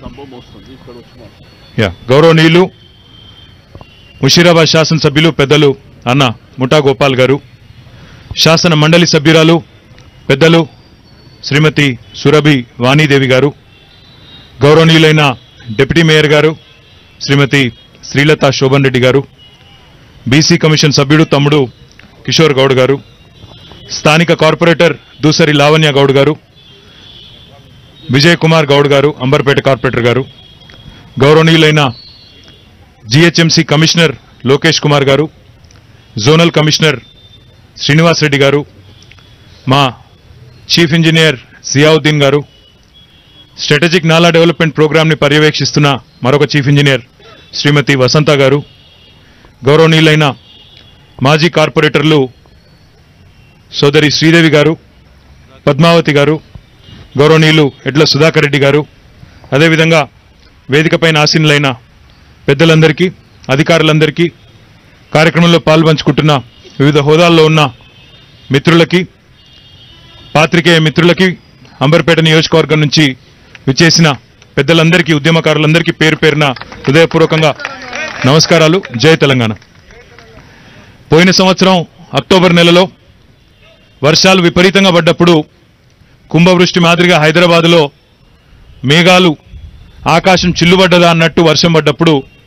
B: యా గౌరవనీయులు ముషీరాబాద్ శాసనసభ్యులు పెద్దలు అన్న ముఠా గోపాల్ గారు, శాసన మండలి సభ్యురాలు పెద్దలు శ్రీమతి సురభి వాణీదేవి గారు, గౌరవనీయులైన డిప్యూటీ మేయర్ గారు శ్రీమతి శ్రీలత శోభన్ రెడ్డి గారు, బీసీ కమిషన్ సభ్యుడు తమ్ముడు కిషోర్ గౌడ్ గారు, స్థానిక కార్పొరేటర్ దూసరి లావణ్య గౌడ్ గారు, విజయ్ కుమార్ గౌడ్ గారు అంబర్పేట కార్పొరేటర్ గారు, గౌరవనీయులైన జీహెచ్ఎంసీ కమిషనర్ లోకేష్ కుమార్ గారు, జోనల్ కమిషనర్ శ్రీనివాస్ రెడ్డి గారు, మా చీఫ్ ఇంజనీర్ జియావుద్దీన్ గారు, స్ట్రాటజిక్ నాలా డెవలప్మెంట్ ప్రోగ్రామ్ని పర్యవేక్షిస్తున్న మరొక చీఫ్ ఇంజనీర్ శ్రీమతి వసంత గారు, గౌరవనీయులైన మాజీ కార్పొరేటర్లు సోదరి శ్రీదేవి గారు, పద్మావతి గారు, గౌరవనీయులు ఎడ్ల సుధాకర్ రెడ్డి గారు, అదేవిధంగా వేదికపైన ఆసీనులైన పెద్దలందరికీ, అధికారులందరికీ, కార్యక్రమంలో పాల్పంచుకుంటున్న వివిధ హోదాల్లో ఉన్న మిత్రులకి, పాత్రికేయ మిత్రులకి, అంబర్పేట నియోజకవర్గం నుంచి విచ్చేసిన పెద్దలందరికీ, ఉద్యమకారులందరికీ పేరు పేరున హృదయపూర్వకంగా నమస్కారాలు. జై తెలంగాణ. పోయిన సంవత్సరం అక్టోబర్ నెలలో వర్షాలు విపరీతంగా పడ్డప్పుడు, కుంభవృష్టి మాదిరిగా హైదరాబాదులో మేఘాలు ఆకాశం చిల్లుబడ్డదా అన్నట్టు వర్షం పడ్డప్పుడు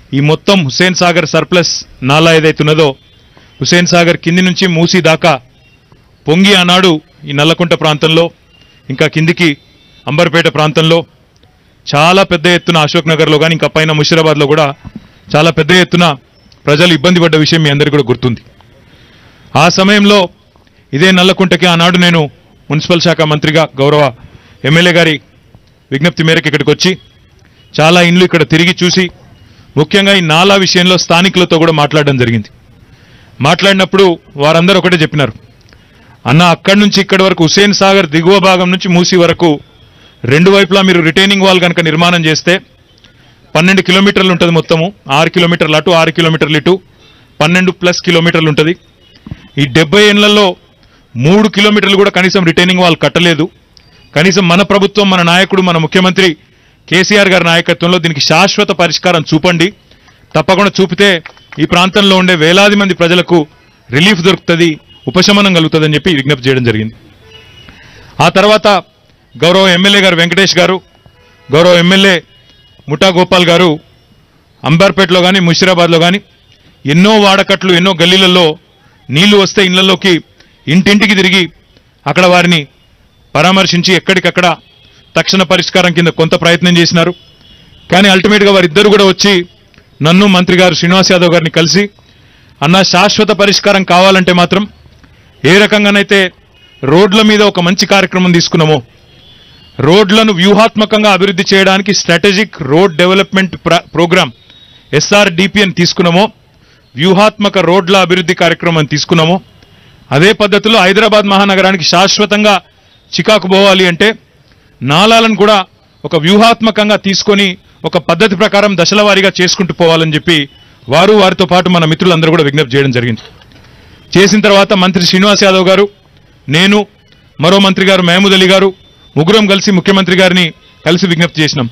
B: ఈ మొత్తం హుస్సేన్ సాగర్ సర్ప్లస్ నాలా ఏదైతున్నదో హుస్సేన్ సాగర్ కింది నుంచి మూసీ దాకా పొంగి ఆనాడు ఈ నల్లకుంట ప్రాంతంలో ఇంకా కిందికి అంబర్పేట ప్రాంతంలో చాలా పెద్ద ఎత్తున అశోక్ నగర్లో కానీ ఇంకా పైన ముషిరాబాద్లో కూడా చాలా పెద్ద ఎత్తున ప్రజలు ఇబ్బంది పడ్డ విషయం మీ అందరికీ కూడా గుర్తుంది. ఆ సమయంలో ఇదే నల్లకుంటకి ఆనాడు నేను మున్సిపల్ శాఖ మంత్రిగా గౌరవ ఎమ్మెల్యే గారి విజ్ఞప్తి మేరకు ఇక్కడికి వచ్చి చాలా ఇండ్లు ఇక్కడ తిరిగి చూసి ముఖ్యంగా ఈ నాలా విషయంలో స్థానికులతో కూడా మాట్లాడడం జరిగింది. మాట్లాడినప్పుడు వారందరూ ఒకటే చెప్పినారు, అన్న అక్కడి నుంచి ఇక్కడి వరకు హుస్సేన్ సాగర్ దిగువ భాగం నుంచి మూసీ వరకు రెండు వైపులా మీరు రిటైనింగ్ వాల్ కనుక నిర్మాణం చేస్తే పన్నెండు కిలోమీటర్లు ఉంటుంది. మొత్తము ఆరు కిలోమీటర్లు అటు ఆరు కిలోమీటర్లు ఇటు పన్నెండు ప్లస్ కిలోమీటర్లు ఉంటుంది. ఈ డెబ్బై ఏళ్లలో మూడు కిలోమీటర్లు కూడా కనీసం రిటైనింగ్ వాల్ కట్టలేదు. కనీసం మన ప్రభుత్వం, మన నాయకుడు, మన ముఖ్యమంత్రి కేసీఆర్ గారి నాయకత్వంలో దీనికి శాశ్వత పరిష్కారం చూపండి, తప్పకుండా చూపితే ఈ ప్రాంతంలో ఉండే వేలాది మంది ప్రజలకు రిలీఫ్ దొరుకుతుంది, ఉపశమనం కలుగుతుందని చెప్పి విజ్ఞప్తి చేయడం జరిగింది. ఆ తర్వాత గౌరవ ఎమ్మెల్యే గారు వెంకటేష్ గారు, గౌరవ ఎమ్మెల్యే ముఠా గోపాల్ గారు అంబర్పేటలో కానీ ముషిరాబాద్లో కానీ ఎన్నో వాడకట్లు, ఎన్నో గల్లీలలో నీళ్లు వస్తే ఇళ్లలోకి ఇంటింటికి తిరిగి అక్కడ వారిని పరామర్శించి ఎక్కడికక్కడ తక్షణ పరిష్కారం కింద కొంత ప్రయత్నం చేసినారు. కానీ అల్టిమేట్గా వారిద్దరు కూడా వచ్చి నన్ను, మంత్రి గారు శ్రీనివాస్ యాదవ్ గారిని కలిసి, అన్న శాశ్వత పరిష్కారం కావాలంటే మాత్రం ఏ రకంగానైతే రోడ్ల మీద ఒక మంచి కార్యక్రమం తీసుకున్నామో, రోడ్లను వ్యూహాత్మకంగా అభివృద్ధి చేయడానికి స్ట్రాటజిక్ రోడ్ డెవలప్మెంట్ ప్రోగ్రామ్ ఎస్ఆర్డిపిని తీసుకున్నామో, వ్యూహాత్మక రోడ్ల అభివృద్ధి కార్యక్రమం తీసుకున్నామో, అదే పద్ధతిలో హైదరాబాద్ మహానగరానికి శాశ్వతంగా చికాకు పోవాలి అంటే నాలాలను కూడా ఒక వ్యూహాత్మకంగా తీసుకొని ఒక పద్ధతి ప్రకారం దశల వారీగా చేసుకుంటూ పోవాలని చెప్పి వారు, వారితో పాటు మన మిత్రులందరూ కూడా విజ్ఞప్తి చేయడం జరిగింది. చేసిన తర్వాత మంత్రి శ్రీనివాస్ యాదవ్ గారు, నేను, మరో మంత్రి గారు మహమూద్ అలీ గారు ముగ్గురం కలిసి ముఖ్యమంత్రి గారిని కలిసి విజ్ఞప్తి చేసినాం.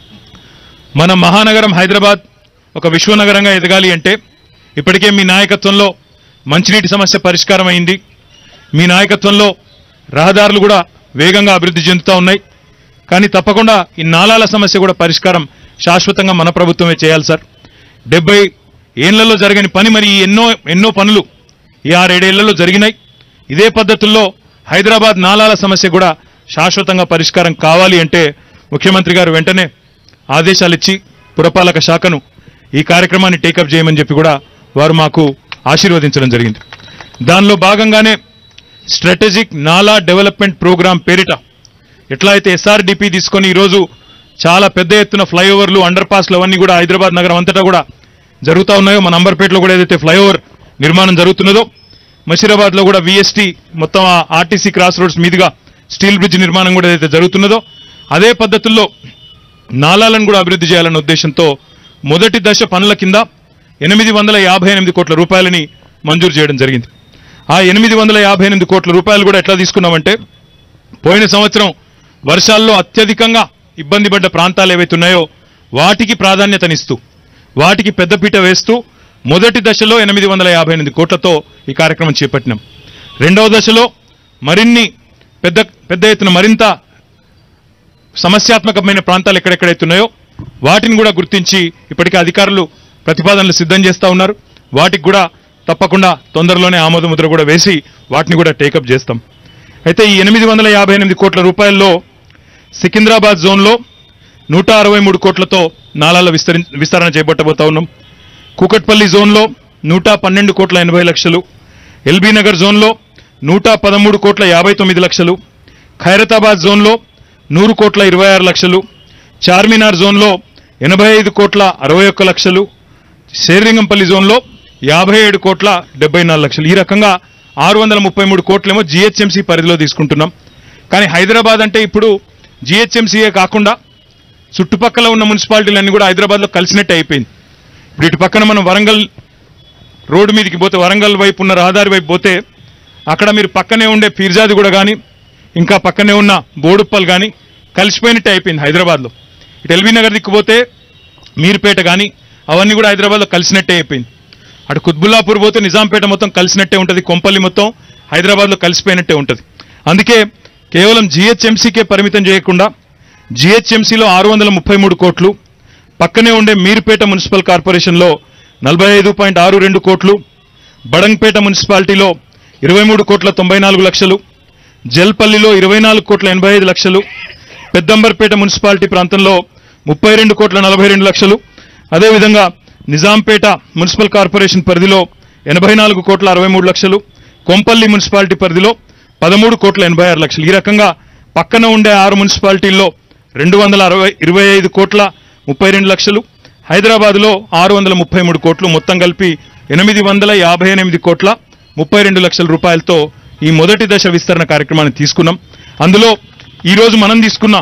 B: మన మహానగరం హైదరాబాద్ ఒక విశ్వనగరంగా ఎదగాలి అంటే ఇప్పటికే మీ నాయకత్వంలో మంచినీటి సమస్య పరిష్కారం అయింది. మీ నాయకత్వంలో రహదారులు కూడా వేగంగా అభివృద్ధి చెందుతూ ఉన్నాయి. కానీ తప్పకుండా ఈ నాలాల సమస్య కూడా పరిష్కారం శాశ్వతంగా మన ప్రభుత్వమే చేయాలి సార్. డెబ్బై ఏళ్లలో జరగని పని మరి ఎన్నో ఎన్నో పనులు ఈ ఆరేడేళ్లలో జరిగినాయి. ఇదే పద్ధతుల్లో హైదరాబాద్ నాలాల సమస్య కూడా శాశ్వతంగా పరిష్కారం కావాలి అంటే ముఖ్యమంత్రి గారు వెంటనే ఆదేశాలు ఇచ్చి పురపాలక శాఖను ఈ కార్యక్రమాన్ని టేకప్ చేయమని చెప్పి కూడా వారు మాకు ఆశీర్వదించడం జరిగింది. దానిలో భాగంగానే స్ట్రాటజిక్ నాలా డెవలప్మెంట్ ప్రోగ్రాం పేరిట ఎట్లా అయితే ఎస్ఆర్డిపి తీసుకొని ఈరోజు చాలా పెద్ద ఎత్తున ఫ్లైఓవర్లు, అండర్ పాస్లు అవన్నీ కూడా హైదరాబాద్ నగరం అంతటా కూడా జరుగుతూ ఉన్నాయో, మన అంబర్పేటలో కూడా ఏదైతే ఫ్లైఓవర్ నిర్మాణం జరుగుతున్నదో, మషీరాబాద్లో కూడా విఎస్టీ మొత్తం ఆర్టీసీ క్రాస్ రోడ్స్ మీదుగా స్టీల్ బ్రిడ్జ్ నిర్మాణం కూడా ఏదైతే జరుగుతున్నదో అదే పద్ధతుల్లో నాలాలను కూడా అభివృద్ధి చేయాలన్న ఉద్దేశంతో మొదటి దశ పనుల కింద ఎనిమిది వందల యాభై ఎనిమిది కోట్ల రూపాయలని మంజూరు చేయడం జరిగింది. ఆ ఎనిమిది వందల యాభై ఎనిమిది కోట్ల రూపాయలు కూడా ఎట్లా తీసుకున్నామంటే, పోయిన సంవత్సరం వర్షాల్లో అత్యధికంగా ఇబ్బంది పడ్డ ప్రాంతాలు ఏవైతే ఉన్నాయో వాటికి ప్రాధాన్యతనిస్తూ, వాటికి పెద్దపీట వేస్తూ మొదటి దశలో ఎనిమిది వందల యాభై ఎనిమిది కోట్లతో ఈ కార్యక్రమం చేపట్టినాం. రెండవ దశలో మరిన్ని పెద్ద పెద్ద ఎత్తున మరింత సమస్యాత్మకమైన ప్రాంతాలు ఎక్కడెక్కడైతున్నాయో వాటిని కూడా గుర్తించి ఇప్పటికే అధికారులు ప్రతిపాదనలు సిద్ధం చేస్తూ ఉన్నారు. వాటికి కూడా తప్పకుండా తొందరలోనే ఆమోద ముద్ర కూడా వేసి వాటిని కూడా టేకప్ చేస్తాం. అయితే ఈ ఎనిమిది వందల యాభై ఎనిమిది కోట్ల రూపాయల్లో సికింద్రాబాద్ జోన్లో నూట అరవై మూడు కోట్లతో నాలాల విస్తరి విస్తరణ చేపట్టబోతా ఉన్నాం. కూకట్పల్లి జోన్లో నూట పన్నెండు కోట్ల ఎనభై లక్షలు, ఎల్బీ నగర్ జోన్లో నూట పదమూడు కోట్ల యాభై తొమ్మిది లక్షలు, ఖైరతాబాద్ జోన్లో నూరు కోట్ల ఇరవై ఆరు లక్షలు, చార్మినార్ జోన్లో ఎనభై ఐదు కోట్ల అరవై ఒక్క లక్షలు, శేర్లింగంపల్లి జోన్లో యాభై ఏడు కోట్ల డెబ్బై నాలుగు లక్షలు. ఈ రకంగా ఆరు వందల ముప్పై మూడు కోట్లేమో జిహెచ్ఎంసీ పరిధిలో తీసుకుంటున్నాం. కానీ హైదరాబాద్ అంటే ఇప్పుడు జిహెచ్ఎంసీయే కాకుండా చుట్టుపక్కల ఉన్న మున్సిపాలిటీలన్నీ కూడా హైదరాబాద్లో కలిసినట్టు అయిపోయింది. ఇప్పుడు ఇటు పక్కన మనం వరంగల్ రోడ్డు మీదకి పోతే, వరంగల్ వైపు ఉన్న రహదారి వైపు పోతే అక్కడ మీరు పక్కనే ఉండే పీర్జాది కూడా కానీ ఇంకా పక్కనే ఉన్న బోడుప్పల్ కానీ కలిసిపోయినట్టు అయిపోయింది హైదరాబాద్లో. ఇటు ఎల్బీ నగర్ దిక్కుపోతే మీర్పేట కానీ అవన్నీ కూడా హైదరాబాద్లో కలిసినట్టే అయిపోయింది. అటు కుత్బుల్లాపూర్ పోతే నిజాంపేట మొత్తం కలిసినట్టే ఉంటుంది, కొంపల్లి మొత్తం హైదరాబాద్లో కలిసిపోయినట్టే ఉంటుంది. అందుకే కేవలం జిహెచ్ఎంసీకే పరిమితం చేయకుండా జిహెచ్ఎంసీలో ఆరు వందల ముప్పై మూడు కోట్లు, పక్కనే ఉండే మీర్పేట మున్సిపల్ కార్పొరేషన్లో నలభై ఐదు పాయింట్ ఆరు రెండు కోట్లు, బడంగ్పేట మున్సిపాలిటీలో ఇరవై మూడు కోట్ల తొంభై నాలుగు లక్షలు, జల్పల్లిలో ఇరవై నాలుగు కోట్ల ఎనభై ఐదు లక్షలు, పెద్దంబర్పేట మున్సిపాలిటీ ప్రాంతంలో ముప్పై రెండు కోట్ల నలభై రెండు లక్షలు, అదేవిధంగా నిజాంపేట మున్సిపల్ కార్పొరేషన్ పరిధిలో ఎనభై నాలుగు కోట్ల అరవై మూడు లక్షలు, కొంపల్లి మున్సిపాలిటీ పరిధిలో పదమూడు కోట్ల ఎనభై ఆరు లక్షలు. ఈ రకంగా పక్కన ఉండే ఆరు మున్సిపాలిటీల్లో రెండు వందల అరవై ఇరవై ఐదు కోట్ల ముప్పై రెండు లక్షలు, హైదరాబాద్లో ఆరు వందల ముప్పై మూడు కోట్లు, మొత్తం కలిపి ఎనిమిది వందల యాభై ఎనిమిది కోట్ల ముప్పై రెండు లక్షల రూపాయలతో ఈ మొదటి దశ విస్తరణ కార్యక్రమాన్ని తీసుకున్నాం. అందులో ఈరోజు మనం తీసుకున్న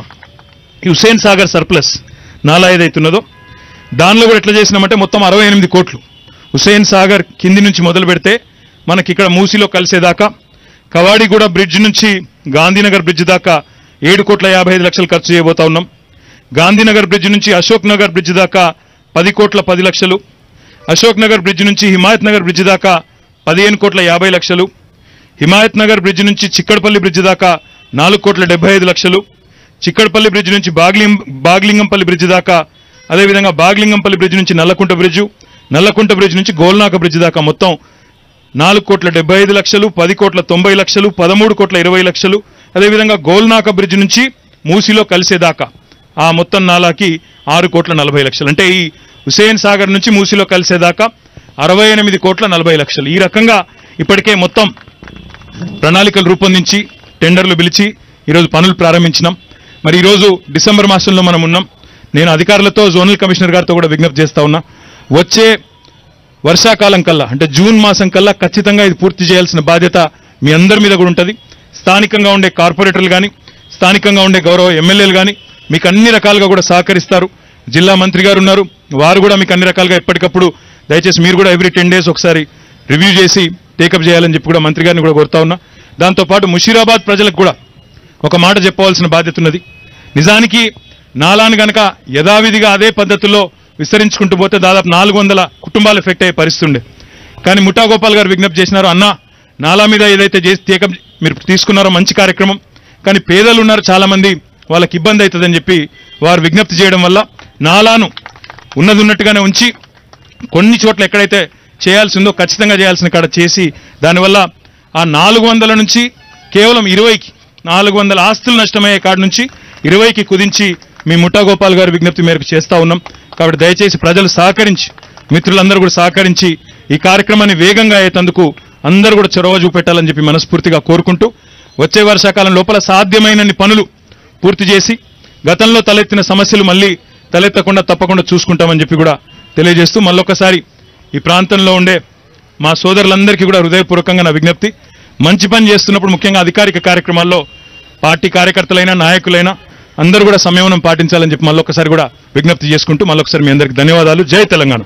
B: ఈ హుస్సేన్ సాగర్ సర్ప్లస్ నాలా ఏదైతున్నదో దానిలో కూడా ఎట్లా చేసినామంటే మొత్తం అరవై ఎనిమిది కోట్లు హుస్సేన్ సాగర్ కింది నుంచి మొదలు పెడితే మనకి ఇక్కడ మూసిలో కలిసేదాకా, కవాడిగూడ బ్రిడ్జ్ నుంచి గాంధీనగర్ బ్రిడ్జ్ దాకా ఏడు కోట్ల యాభై ఐదు లక్షలు ఖర్చు చేయబోతా ఉన్నాం. గాంధీనగర్ బ్రిడ్జ్ నుంచి అశోక్ నగర్ బ్రిడ్జ్ దాకా పది కోట్ల పది లక్షలు, అశోక్ నగర్ బ్రిడ్జ్ నుంచి హిమాయత్ నగర్ బ్రిడ్జ్ దాకా పదిహేను కోట్ల యాభై లక్షలు, హిమాయత్ నగర్ బ్రిడ్జ్ నుంచి చిక్కడపల్లి బ్రిడ్జ్ దాకా నాలుగు కోట్ల డెబ్బై ఐదు లక్షలు, చిక్కడపల్లి బ్రిడ్జ్ నుంచి బాగ్లింగం బాగ్లింగంపల్లి బ్రిడ్జ్ దాకా, అదేవిధంగా బాగ్లింగంపల్లి బ్రిడ్జ్ నుంచి నల్లకుంట బ్రిడ్జ్, నల్లకుంట బ్రిడ్జ్ నుంచి గోల్నాక బ్రిడ్జ్ దాకా మొత్తం నాలుగు కోట్ల డెబ్బై ఐదు లక్షలు, పది కోట్ల తొంభై లక్షలు, పదమూడు కోట్ల ఇరవై లక్షలు, అదేవిధంగా గోల్నాక బ్రిడ్జ్ నుంచి మూసిలో కలిసేదాకా ఆ మొత్తం నాలాకి ఆరు కోట్ల నలభై లక్షలు. అంటే ఈ హుస్సేన్ సాగర్ నుంచి మూసిలో కలిసేదాకా అరవై ఎనిమిది కోట్ల నలభై లక్షలు. ఈ రకంగా ఇప్పటికే మొత్తం ప్రణాళికలు రూపొందించి టెండర్లు పిలిచి ఈరోజు పనులు ప్రారంభించినాం. మరి ఈరోజు డిసెంబర్ మాసంలో మనం ఉన్నాం. నేను అధికారులతో జోనల్ కమిషనర్ గారితో కూడా విజ్ఞప్తి చేస్తా ఉన్నా, వచ్చే వర్షాకాలం కల్లా అంటే జూన్ మాసం కల్లా ఖచ్చితంగా ఇది పూర్తి చేయాల్సిన బాధ్యత మీ అందరి మీద కూడా ఉంటుంది. స్థానికంగా ఉండే కార్పొరేటర్లు కానీ, స్థానికంగా ఉండే గౌరవ ఎమ్మెల్యేలు కానీ మీకు అన్ని రకాలుగా కూడా సహకరిస్తారు. జిల్లా మంత్రి గారు ఉన్నారు, వారు కూడా మీకు అన్ని రకాలుగా ఎప్పటికప్పుడు దయచేసి మీరు కూడా ఎవ్రీ టెన్ డేస్ ఒకసారి రివ్యూ చేసి టేకప్ చేయాలని చెప్పి కూడా మంత్రి గారిని కూడా కోరుతా ఉన్నా. దాంతోపాటు ముషీరాబాద్ ప్రజలకు కూడా ఒక మాట చెప్పవలసిన బాధ్యత ఉన్నది. నిజానికి నాలాను గనక యథావిధిగా అదే పద్ధతుల్లో విస్తరించుకుంటూ పోతే దాదాపు నాలుగు వందల కుటుంబాలు ఎఫెక్ట్ అయ్యే పరిస్థితి ఉండే. కానీ ముఠా గోపాల్ గారు విజ్ఞప్తి చేసినారు, అన్న నాలా మీద ఏదైతే చేసి టేకప్ మీరు తీసుకున్నారో మంచి కార్యక్రమం, కానీ పేదలు ఉన్నారు చాలా మంది, వాళ్ళకి ఇబ్బంది అవుతుందని చెప్పి వారు విజ్ఞప్తి చేయడం వల్ల నాలాను ఉన్నది ఉన్నట్టుగానే ఉంచి కొన్ని చోట్ల ఎక్కడైతే చేయాల్సిందో ఖచ్చితంగా చేయాల్సిన కాడ చేసి దానివల్ల ఆ నాలుగు వందల నుంచి కేవలం ఇరవైకి నాలుగు వందల ఆస్తులు నష్టమయ్యే కాడ నుంచి ఇరవైకి కుదించి మీ ముఠా గోపాల్ గారి విజ్ఞప్తి మేరకు చేస్తా ఉన్నాం. కాబట్టి దయచేసి ప్రజలు సహకరించి, మిత్రులందరూ కూడా సహకరించి ఈ కార్యక్రమాన్ని వేగంగా అయ్యేందుకు అందరూ కూడా చొరవ చూపెట్టాలని చెప్పి మనస్ఫూర్తిగా కోరుకుంటూ వచ్చే వర్షాకాలం లోపల సాధ్యమైనన్ని పనులు పూర్తి చేసి గతంలో తలెత్తిన సమస్యలు మళ్ళీ తలెత్తకుండా తప్పకుండా చూసుకుంటామని చెప్పి కూడా తెలియజేస్తూ మళ్ళొకసారి ఈ ప్రాంతంలో ఉండే మా సోదరులందరికీ కూడా హృదయపూర్వకంగా నా విజ్ఞప్తి, మంచి పని చేస్తున్నప్పుడు ముఖ్యంగా అధికారిక కార్యక్రమాల్లో పార్టీ కార్యకర్తలైనా నాయకులైనా అందరూ కూడా సంయమనం పాటించాలని చెప్పి మళ్ళొకసారి కూడా విజ్ఞప్తి చేసుకుంటూ మళ్ళొకసారి మీ అందరికీ ధన్యవాదాలు. జై తెలంగాణ.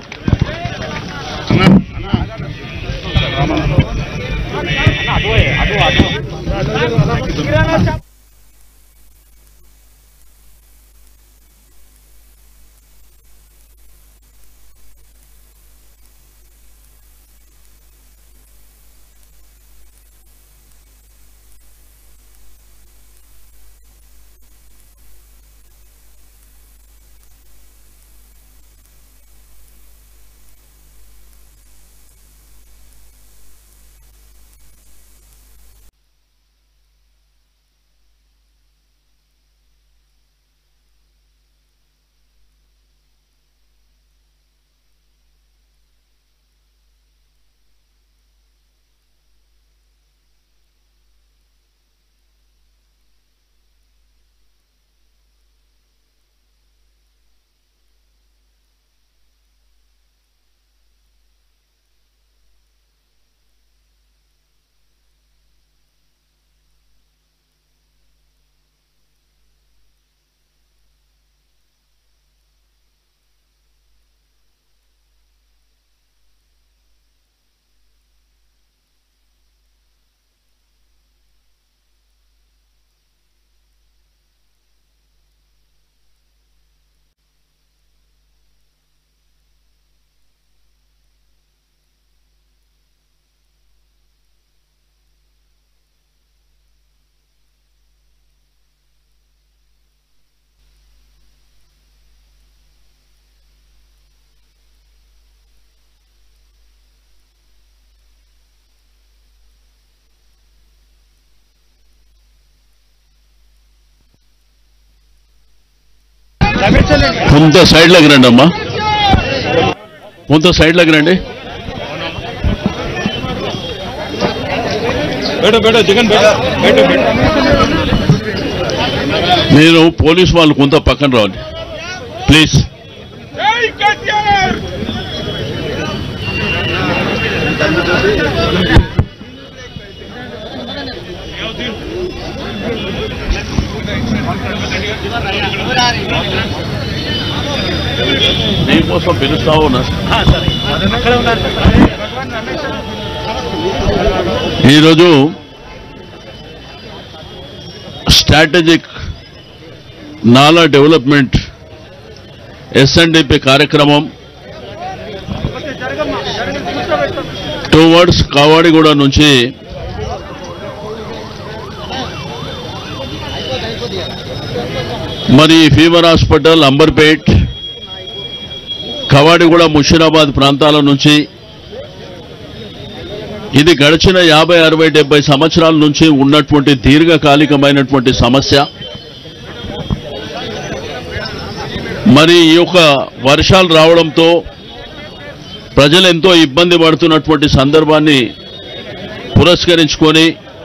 A: కొంత సైడ్లోకి రండి అమ్మా, కొంత సైడ్లోకి రండి. మీరు పోలీసు వాళ్ళు కొంత పక్కన రావాలి ప్లీజ్. నీకోసం పిలుస్తా ఉన్నా. ఈరోజు స్ట్రాటజిక్ నాలా డెవలప్మెంట్ ఎస్ఎన్డిపి కార్యక్రమం టువర్డ్స్ కావాడిగూడ నుంచి మరి ఫీవర్ హాస్పిటల్, అంబర్పేట్, కవాడిగూడ, ముషీరాబాద్ ప్రాంతాల నుంచి ఇది గడిచిన యాభై అరవై డెబ్బై సంవత్సరాల నుంచి ఉన్నటువంటి దీర్ఘకాలికమైనటువంటి సమస్య. మరి ఈ యొక్క వర్షాలు రావడంతో ప్రజలు ఎంతో ఇబ్బంది పడుతున్నటువంటి సందర్భాన్ని పురస్కరించుకొని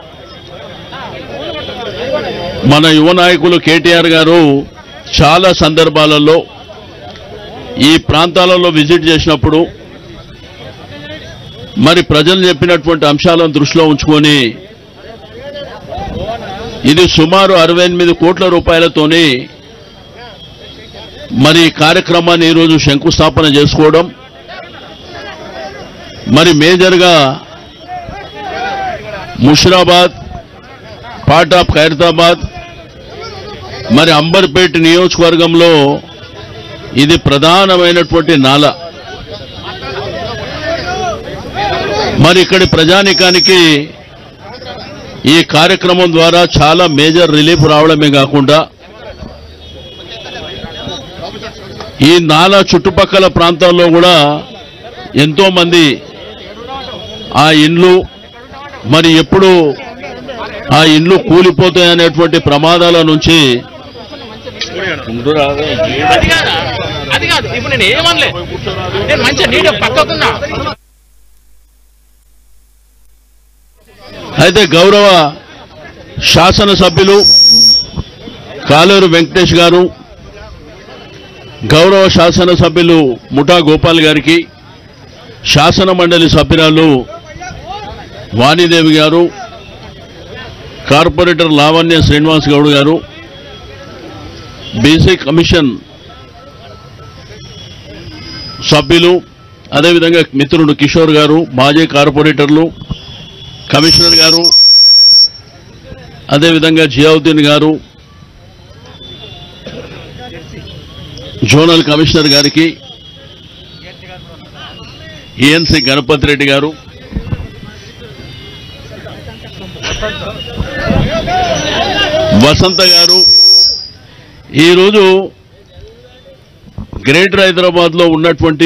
A: మన యువ నాయకులు కేటీఆర్ గారు చాలా సందర్భాలలో ఈ ప్రాంతాలలో విజిట్ చేసినప్పుడు మరి ప్రజలు చెప్పినటువంటి అంశాలను దృష్టిలో ఉంచుకొని ఇది సుమారు అరవై ఎనిమిది కోట్ల రూపాయలతోని మరి కార్యక్రమాన్ని ఈరోజు శంకుస్థాపన చేసుకోవడం, మరి మేజర్గా ముషీరాబాద్, పార్ట్ ఆఫ్ ఖైరతాబాద్, మరి అంబర్పేట్ నియోజకవర్గంలో ఇది ప్రధానమైనటువంటి నాల. మరి ఇక్కడి ప్రజానికానికి ఈ కార్యక్రమం ద్వారా చాలా మేజర్ రిలీఫ్ రావడమే కాకుండా ఈ నాలా చుట్టుపక్కల ప్రాంతాల్లో కూడా ఎంతో మంది ఆ ఇండ్లు మరి ఎప్పుడు ఆ ఇండ్లు కూలిపోతాయనేటువంటి ప్రమాదాల నుంచి అయితే గౌరవ శాసనసభ్యులు కాలేరు వెంకటేష్ గారు, గౌరవ శాసనసభ్యులు ముఠా గోపాల్ గారికి, శాసన మండలి సభ్యురాలు వాణిదేవి గారు, కార్పొరేటర్ లావణ్య శ్రీనివాస్ గౌడ్ గారు, బీసీ కమిషన్ సభ్యులు, అదేవిధంగా మిత్రుడు కిషోర్ గారు, మాజీ కార్పొరేటర్లు, కమిషనర్ గారు, అదేవిధంగా జియావుద్దీన్ గారు, జోనల్ కమిషనర్ గారికి, ఈఎన్సీ గణపతి రెడ్డి గారు, వసంత గారు, ఈరోజు గ్రేటర్ హైదరాబాద్ లో ఉన్నటువంటి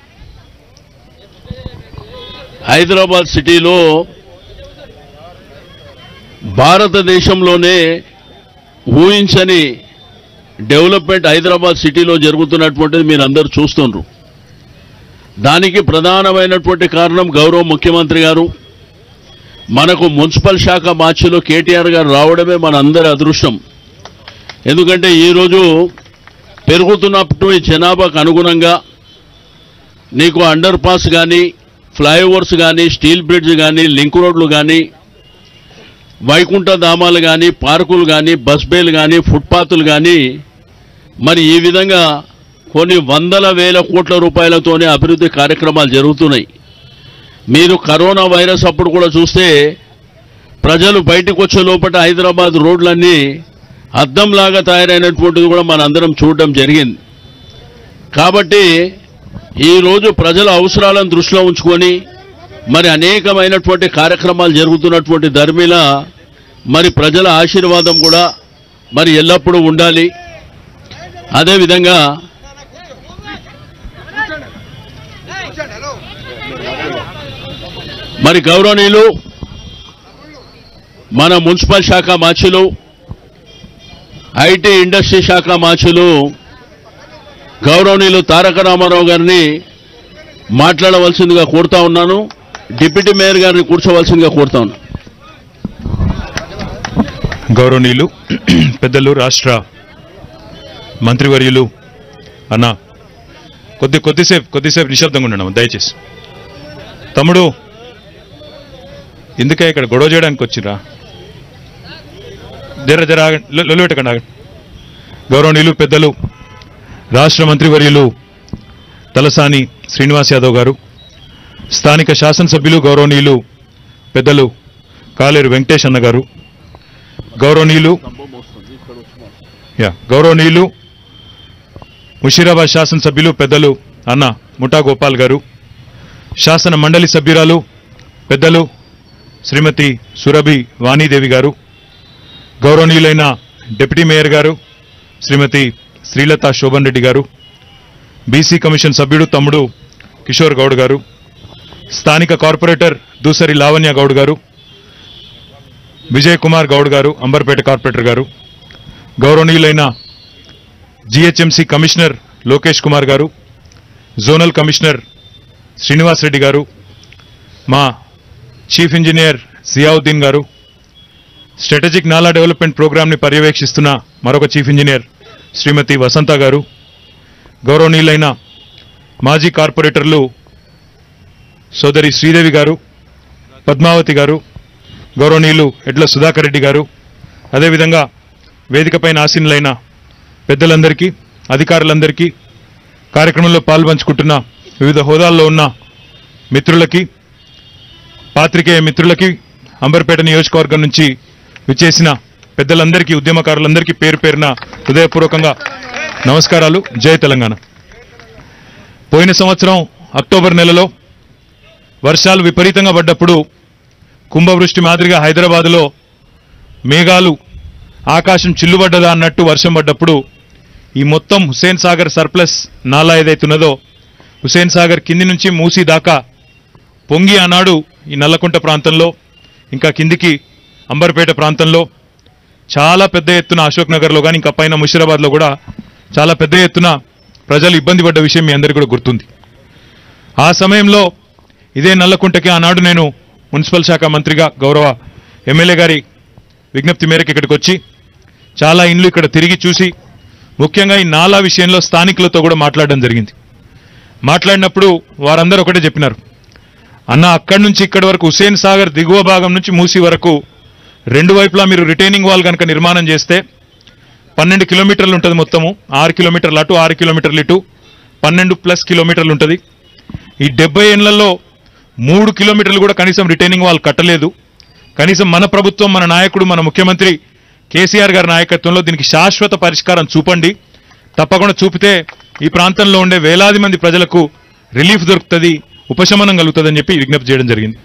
A: హైదరాబాద్ సిటీలో భారతదేశంలోనే ఊహించని డెవలప్మెంట్ హైదరాబాద్ సిటీలో జరుగుతున్నటువంటిది మీరు అందరూ చూస్తున్నారు. దానికి ప్రధానమైనటువంటి కారణం గౌరవ ముఖ్యమంత్రి గారు మనకు మున్సిపల్ శాఖ మార్చిలో కేటీఆర్ గారు రావడమే మన అందరి అదృష్టం. ఎందుకంటే ఈరోజు పెరుగుతున్నటువంటి జనాభాకు అనుగుణంగా నీకు అండర్ పాస్ కానీ, ఫ్లైఓవర్స్ కానీ, స్టీల్ బ్రిడ్జ్ కానీ, లింక్ రోడ్లు కానీ, వైకుంఠ ధామాలు కానీ, పార్కులు కానీ, బస్ బేలు కానీ, ఫుట్పాత్లు కానీ, మరి ఈ విధంగా కొన్ని వందల వేల కోట్ల రూపాయలతోనే అభివృద్ధి కార్యక్రమాలు జరుగుతున్నాయి. మీరు కరోనా వైరస్ అప్పుడు కూడా చూస్తే ప్రజలు బయటకు వచ్చే లోపల హైదరాబాద్ రోడ్లన్నీ అద్దంలాగా తయారైనటువంటిది కూడా మన అందరం చూడడం జరిగింది. కాబట్టి ఈరోజు ప్రజల అవసరాలను దృష్టిలో ఉంచుకొని మరి అనేకమైనటువంటి కార్యక్రమాలు జరుగుతున్నటువంటి ధర్మిల మరి ప్రజల ఆశీర్వాదం కూడా మరి ఎల్లప్పుడూ ఉండాలి. అదేవిధంగా మరి గౌరవనీయులు మన మున్సిపల్ శాఖ మార్చులు, ఐటీ ఇండస్ట్రీ శాఖ మార్చులు గౌరవనీయులు తారక రామారావు గారిని మాట్లాడవలసిందిగా కోరుతా ఉన్నాను. డిప్యూటీ మేయర్ గారిని కూర్చోవలసిందిగా కోరుతా ఉన్నాను.
B: గౌరవనీయులు పెద్దలు రాష్ట్ర మంత్రివర్యులు అన్న కొద్ది కొద్దిసేపు కొద్దిసేపు నిశ్శబ్దంగా ఉండడం దయచేసి. తమ్ముడు ఎందుకే ఇక్కడ గొడవ చేయడానికి వచ్చిరా? జర జర లొలిపెట్టకండి ఆగండి. గౌరవనీయులు పెద్దలు రాష్ట్ర మంత్రివర్యులు తలసాని శ్రీనివాస్ యాదవ్ గారు, స్థానిక శాసనసభ్యులు గౌరవనీయులు పెద్దలు కాలేరు వెంకటేష్ అన్న గారు, గౌరవనీయులు యా గౌరవనీయులు ముషీరాబాద్ శాసనసభ్యులు పెద్దలు అన్న ముఠా గోపాల్ గారు, శాసన మండలి సభ్యురాలు పెద్దలు శ్రీమతి సురభి వాణీదేవి గారు, గౌరవనీయులైన డిప్యూటీ మేయర్ గారు శ్రీమతి శ్రీలత శోభన్ రెడ్డి గారు, బీసీ కమిషన్ సభ్యుడు తమ్ముడు కిషోర్ గౌడ్ గారు, స్థానిక కార్పొరేటర్ దూసరి లావణ్య గౌడ్ గారు, విజయ్ కుమార్ గౌడ్ గారు అంబర్పేట కార్పొరేటర్ గారు, గౌరవనీయులైన జీహెచ్ఎంసీ కమిషనర్ లోకేష్ కుమార్ గారు, జోనల్ కమిషనర్ శ్రీనివాస్ రెడ్డి గారు, మా చీఫ్ ఇంజనీర్ జియావుద్దీన్ గారు, స్ట్రాటజిక్ నాలా డెవలప్మెంట్ ప్రోగ్రామ్ని పర్యవేక్షిస్తున్న మరొక చీఫ్ ఇంజనీర్ శ్రీమతి వసంత గారు, గౌరవనీయులైన మాజీ కార్పొరేటర్లు సోదరి శ్రీదేవి గారు, పద్మావతి గారు, గౌరవనీయులు ఎడ్ల సుధాకర్ రెడ్డి గారు, అదేవిధంగా వేదికపైన ఆసీనులైన పెద్దలందరికీ, అధికారులందరికీ, కార్యక్రమంలో పాల్పంచుకుంటున్న వివిధ హోదాల్లో ఉన్న మిత్రులకి, పాత్రికేయ మిత్రులకి, అంబర్పేట నియోజకవర్గం నుంచి విచ్చేసిన పెద్దలందరికీ, ఉద్యమకారులందరికీ పేరు పేరున హృదయపూర్వకంగా నమస్కారాలు. జై తెలంగాణ. పోయిన సంవత్సరం అక్టోబర్ నెలలో వర్షాలు విపరీతంగా పడ్డప్పుడు కుంభవృష్టి మాదిరిగా హైదరాబాదులో మేఘాలు ఆకాశం చిల్లుబడ్డదా అన్నట్టు వర్షం పడ్డప్పుడు ఈ మొత్తం హుస్సేన్ సాగర్ సర్ప్లస్ నాలా ఏదైతున్నదో హుస్సేన్ సాగర్ కింది నుంచి మూసీ దాకా పొంగి ఆనాడు ఈ నల్లకుంట ప్రాంతంలో, ఇంకా కిందికి అంబర్పేట ప్రాంతంలో చాలా పెద్ద ఎత్తున అశోక్ నగర్లో కానీ ఇంకా పైన ముషీరాబాద్లో కూడా చాలా పెద్ద ఎత్తున ప్రజలు ఇబ్బంది పడ్డ విషయం మీ అందరికీ కూడా గుర్తుంది. ఆ సమయంలో ఇదే నల్లకుంటకి ఆనాడు నేను మున్సిపల్ శాఖ మంత్రిగా గౌరవ ఎమ్మెల్యే గారి విజ్ఞప్తి మేరకు ఇక్కడికి వచ్చి చాలా ఇండ్లు ఇక్కడ తిరిగి చూసి ముఖ్యంగా ఈ నాలా విషయంలో స్థానికులతో కూడా మాట్లాడడం జరిగింది. మాట్లాడినప్పుడు వారందరూ ఒకటే చెప్పినారు, అన్న అక్కడి నుంచి ఇక్కడి వరకు హుస్సేన్ సాగర్ దిగువ భాగం నుంచి మూసీ వరకు రెండు వైపులా మీరు రిటైనింగ్ వాల్ కనుక నిర్మాణం చేస్తే పన్నెండు కిలోమీటర్లు ఉంటుంది. మొత్తము ఆరు కిలోమీటర్లు అటు, ఆరు కిలోమీటర్లు ఇటు, పన్నెండు ప్లస్ కిలోమీటర్లు ఉంటుంది. ఈ డెబ్బై ఏళ్లలో మూడు కిలోమీటర్లు కూడా కనీసం రిటైనింగ్ వాల్ కట్టలేదు. కనీసం మన ప్రభుత్వం, మన నాయకుడు, మన ముఖ్యమంత్రి కేసీఆర్ గారి నాయకత్వంలో దీనికి శాశ్వత పరిష్కారం చూపండి, తప్పకుండా చూపితే ఈ ప్రాంతంలో ఉండే వేలాది మంది ప్రజలకు రిలీఫ్ దొరుకుతుంది, ఉపశమనం కలుగుతుందని చెప్పి విజ్ఞప్తి చేయడం జరిగింది.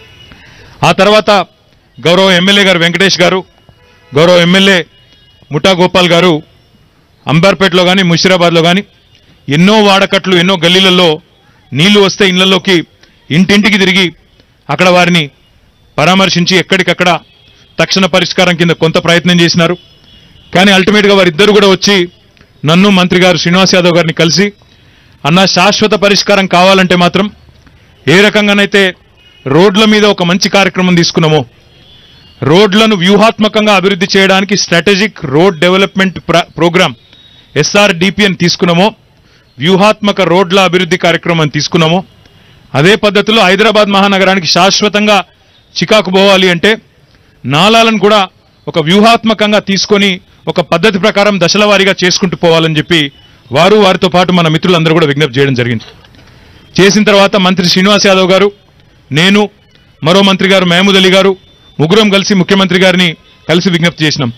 B: ఆ తర్వాత గౌరవ ఎమ్మెల్యే గారు వెంకటేష్ గారు, గౌరవ ఎమ్మెల్యే ముఠా గోపాల్ గారు అంబర్పేటలో కానీ ముషీరాబాద్లో కానీ ఎన్నో వాడకట్లు, ఎన్నో గల్లీలలో నీళ్లు వస్తే ఇళ్లలోకి ఇంటింటికి తిరిగి అక్కడ వారిని పరామర్శించి ఎక్కడికక్కడ తక్షణ పరిష్కారం కింద కొంత ప్రయత్నం చేసినారు. కానీ అల్టిమేట్గా వారిద్దరు కూడా వచ్చి నన్ను, మంత్రి గారు శ్రీనివాస్ యాదవ్ గారిని కలిసి, అన్న శాశ్వత పరిష్కారం కావాలంటే మాత్రం ఏ రకంగానైతే రోడ్ల మీద ఒక మంచి కార్యక్రమం తీసుకున్నామో, రోడ్లను వ్యూహాత్మకంగా అభివృద్ధి చేయడానికి స్ట్రాటజిక్ రోడ్ డెవలప్మెంట్ ప్రోగ్రామ్ ఎస్ఆర్డిపిని తీసుకున్నామో, వ్యూహాత్మక రోడ్ల అభివృద్ధి కార్యక్రమం తీసుకున్నామో, అదే పద్ధతిలో హైదరాబాద్ మహానగరానికి శాశ్వతంగా చికాకు పోవాలి అంటే నాలాలను కూడా ఒక వ్యూహాత్మకంగా తీసుకొని ఒక పద్ధతి ప్రకారం దశల వారీగా చేసుకుంటూ పోవాలని చెప్పి వారు, వారితో పాటు మన మిత్రులందరూ కూడా విజ్ఞప్తి చేయడం జరిగింది. చేసిన తర్వాత మంత్రి శ్రీనివాస్ యాదవ్ గారు, నేను, మరో మంత్రి గారు మహమూద్ అలీ గారు ముగ్గురం కలిసి ముఖ్యమంత్రి గారిని కలిసి విజ్ఞప్తి చేసినాం.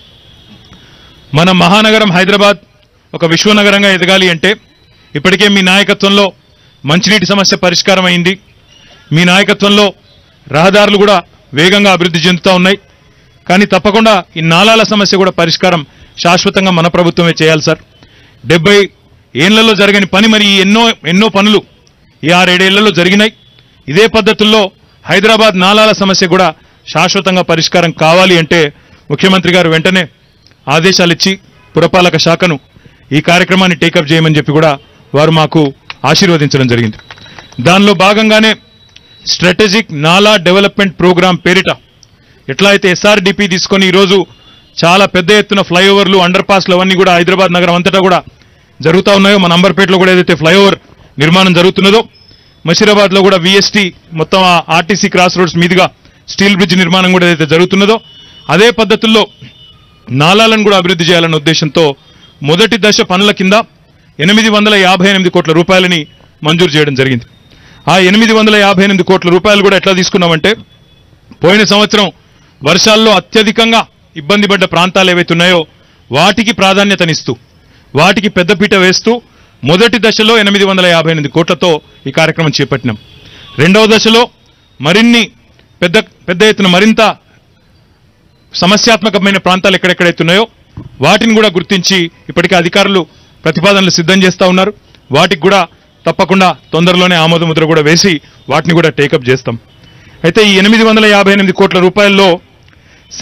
B: మన మహానగరం హైదరాబాద్ ఒక విశ్వనగరంగా ఎదగాలి అంటే ఇప్పటికే మీ నాయకత్వంలో మంచినీటి సమస్య పరిష్కారం అయింది. మీ నాయకత్వంలో రహదారులు కూడా వేగంగా అభివృద్ధి చెందుతూ ఉన్నాయి. కానీ తప్పకుండా ఈ నాలాల సమస్య కూడా పరిష్కారం శాశ్వతంగా మన ప్రభుత్వమే చేయాలి సార్. డెబ్బై ఏళ్లలో జరగని పని మరి ఎన్నో ఎన్నో పనులు ఈ ఆరేడేళ్లలో జరిగినాయి. ఇదే పద్ధతుల్లో హైదరాబాద్ నాలాల సమస్య కూడా శాశ్వతంగా పరిష్కారం కావాలి అంటే ముఖ్యమంత్రి గారు వెంటనే ఆదేశాలు ఇచ్చి పురపాలక శాఖను ఈ కార్యక్రమాన్ని టేకప్ చేయమని చెప్పి కూడా వారు మాకు ఆశీర్వదించడం జరిగింది. దానిలో భాగంగానే స్ట్రాటజిక్ నాలా డెవలప్మెంట్ ప్రోగ్రాం పేరిట ఎట్లా అయితే ఎస్ఆర్డిపి తీసుకొని ఈరోజు చాలా పెద్ద ఎత్తున ఫ్లైఓవర్లు అండర్ పాస్లు అవన్నీ కూడా హైదరాబాద్ నగరం అంతటా కూడా జరుగుతూ ఉన్నాయో, మన అంబర్పేటలో కూడా ఏదైతే ఫ్లైఓవర్ నిర్మాణం జరుగుతున్నదో, మషీరాబాద్లో కూడా విఎస్టీ మొత్తం ఆర్టీసీ క్రాస్ రోడ్స్ మీదుగా స్టీల్ బ్రిడ్జ్ నిర్మాణం కూడా ఏదైతే జరుగుతున్నదో, అదే పద్ధతుల్లో నాలాలను కూడా అభివృద్ధి చేయాలన్న ఉద్దేశంతో మొదటి దశ పనుల కింద ఎనిమిది వందల యాభై ఎనిమిది కోట్ల రూపాయలని మంజూరు చేయడం జరిగింది. ఆ ఎనిమిది వందల యాభై ఎనిమిది కోట్ల రూపాయలు కూడా ఎట్లా తీసుకున్నామంటే, పోయిన సంవత్సరం వర్షాల్లో అత్యధికంగా ఇబ్బంది పడ్డ ప్రాంతాలు ఏవైతే ఉన్నాయో వాటికి ప్రాధాన్యతనిస్తూ వాటికి పెద్దపీట వేస్తూ మొదటి దశలో ఎనిమిది వందల యాభై ఎనిమిది కోట్లతో ఈ కార్యక్రమం చేపట్టినాం. రెండవ దశలో మరిన్ని పెద్ద పెద్ద ఎత్తున మరింత సమస్యాత్మకమైన ప్రాంతాలు ఎక్కడెక్కడైతే ఉన్నాయో వాటిని కూడా గుర్తించి ఇప్పటికే అధికారులు ప్రతిపాదనలు సిద్ధం చేస్తూ ఉన్నారు. వాటికి కూడా తప్పకుండా తొందరలోనే ఆమోద ముద్ర కూడా వేసి వాటిని కూడా టేకప్ చేస్తాం. అయితే ఈ ఎనిమిది వందల యాభై ఎనిమిది కోట్ల రూపాయల్లో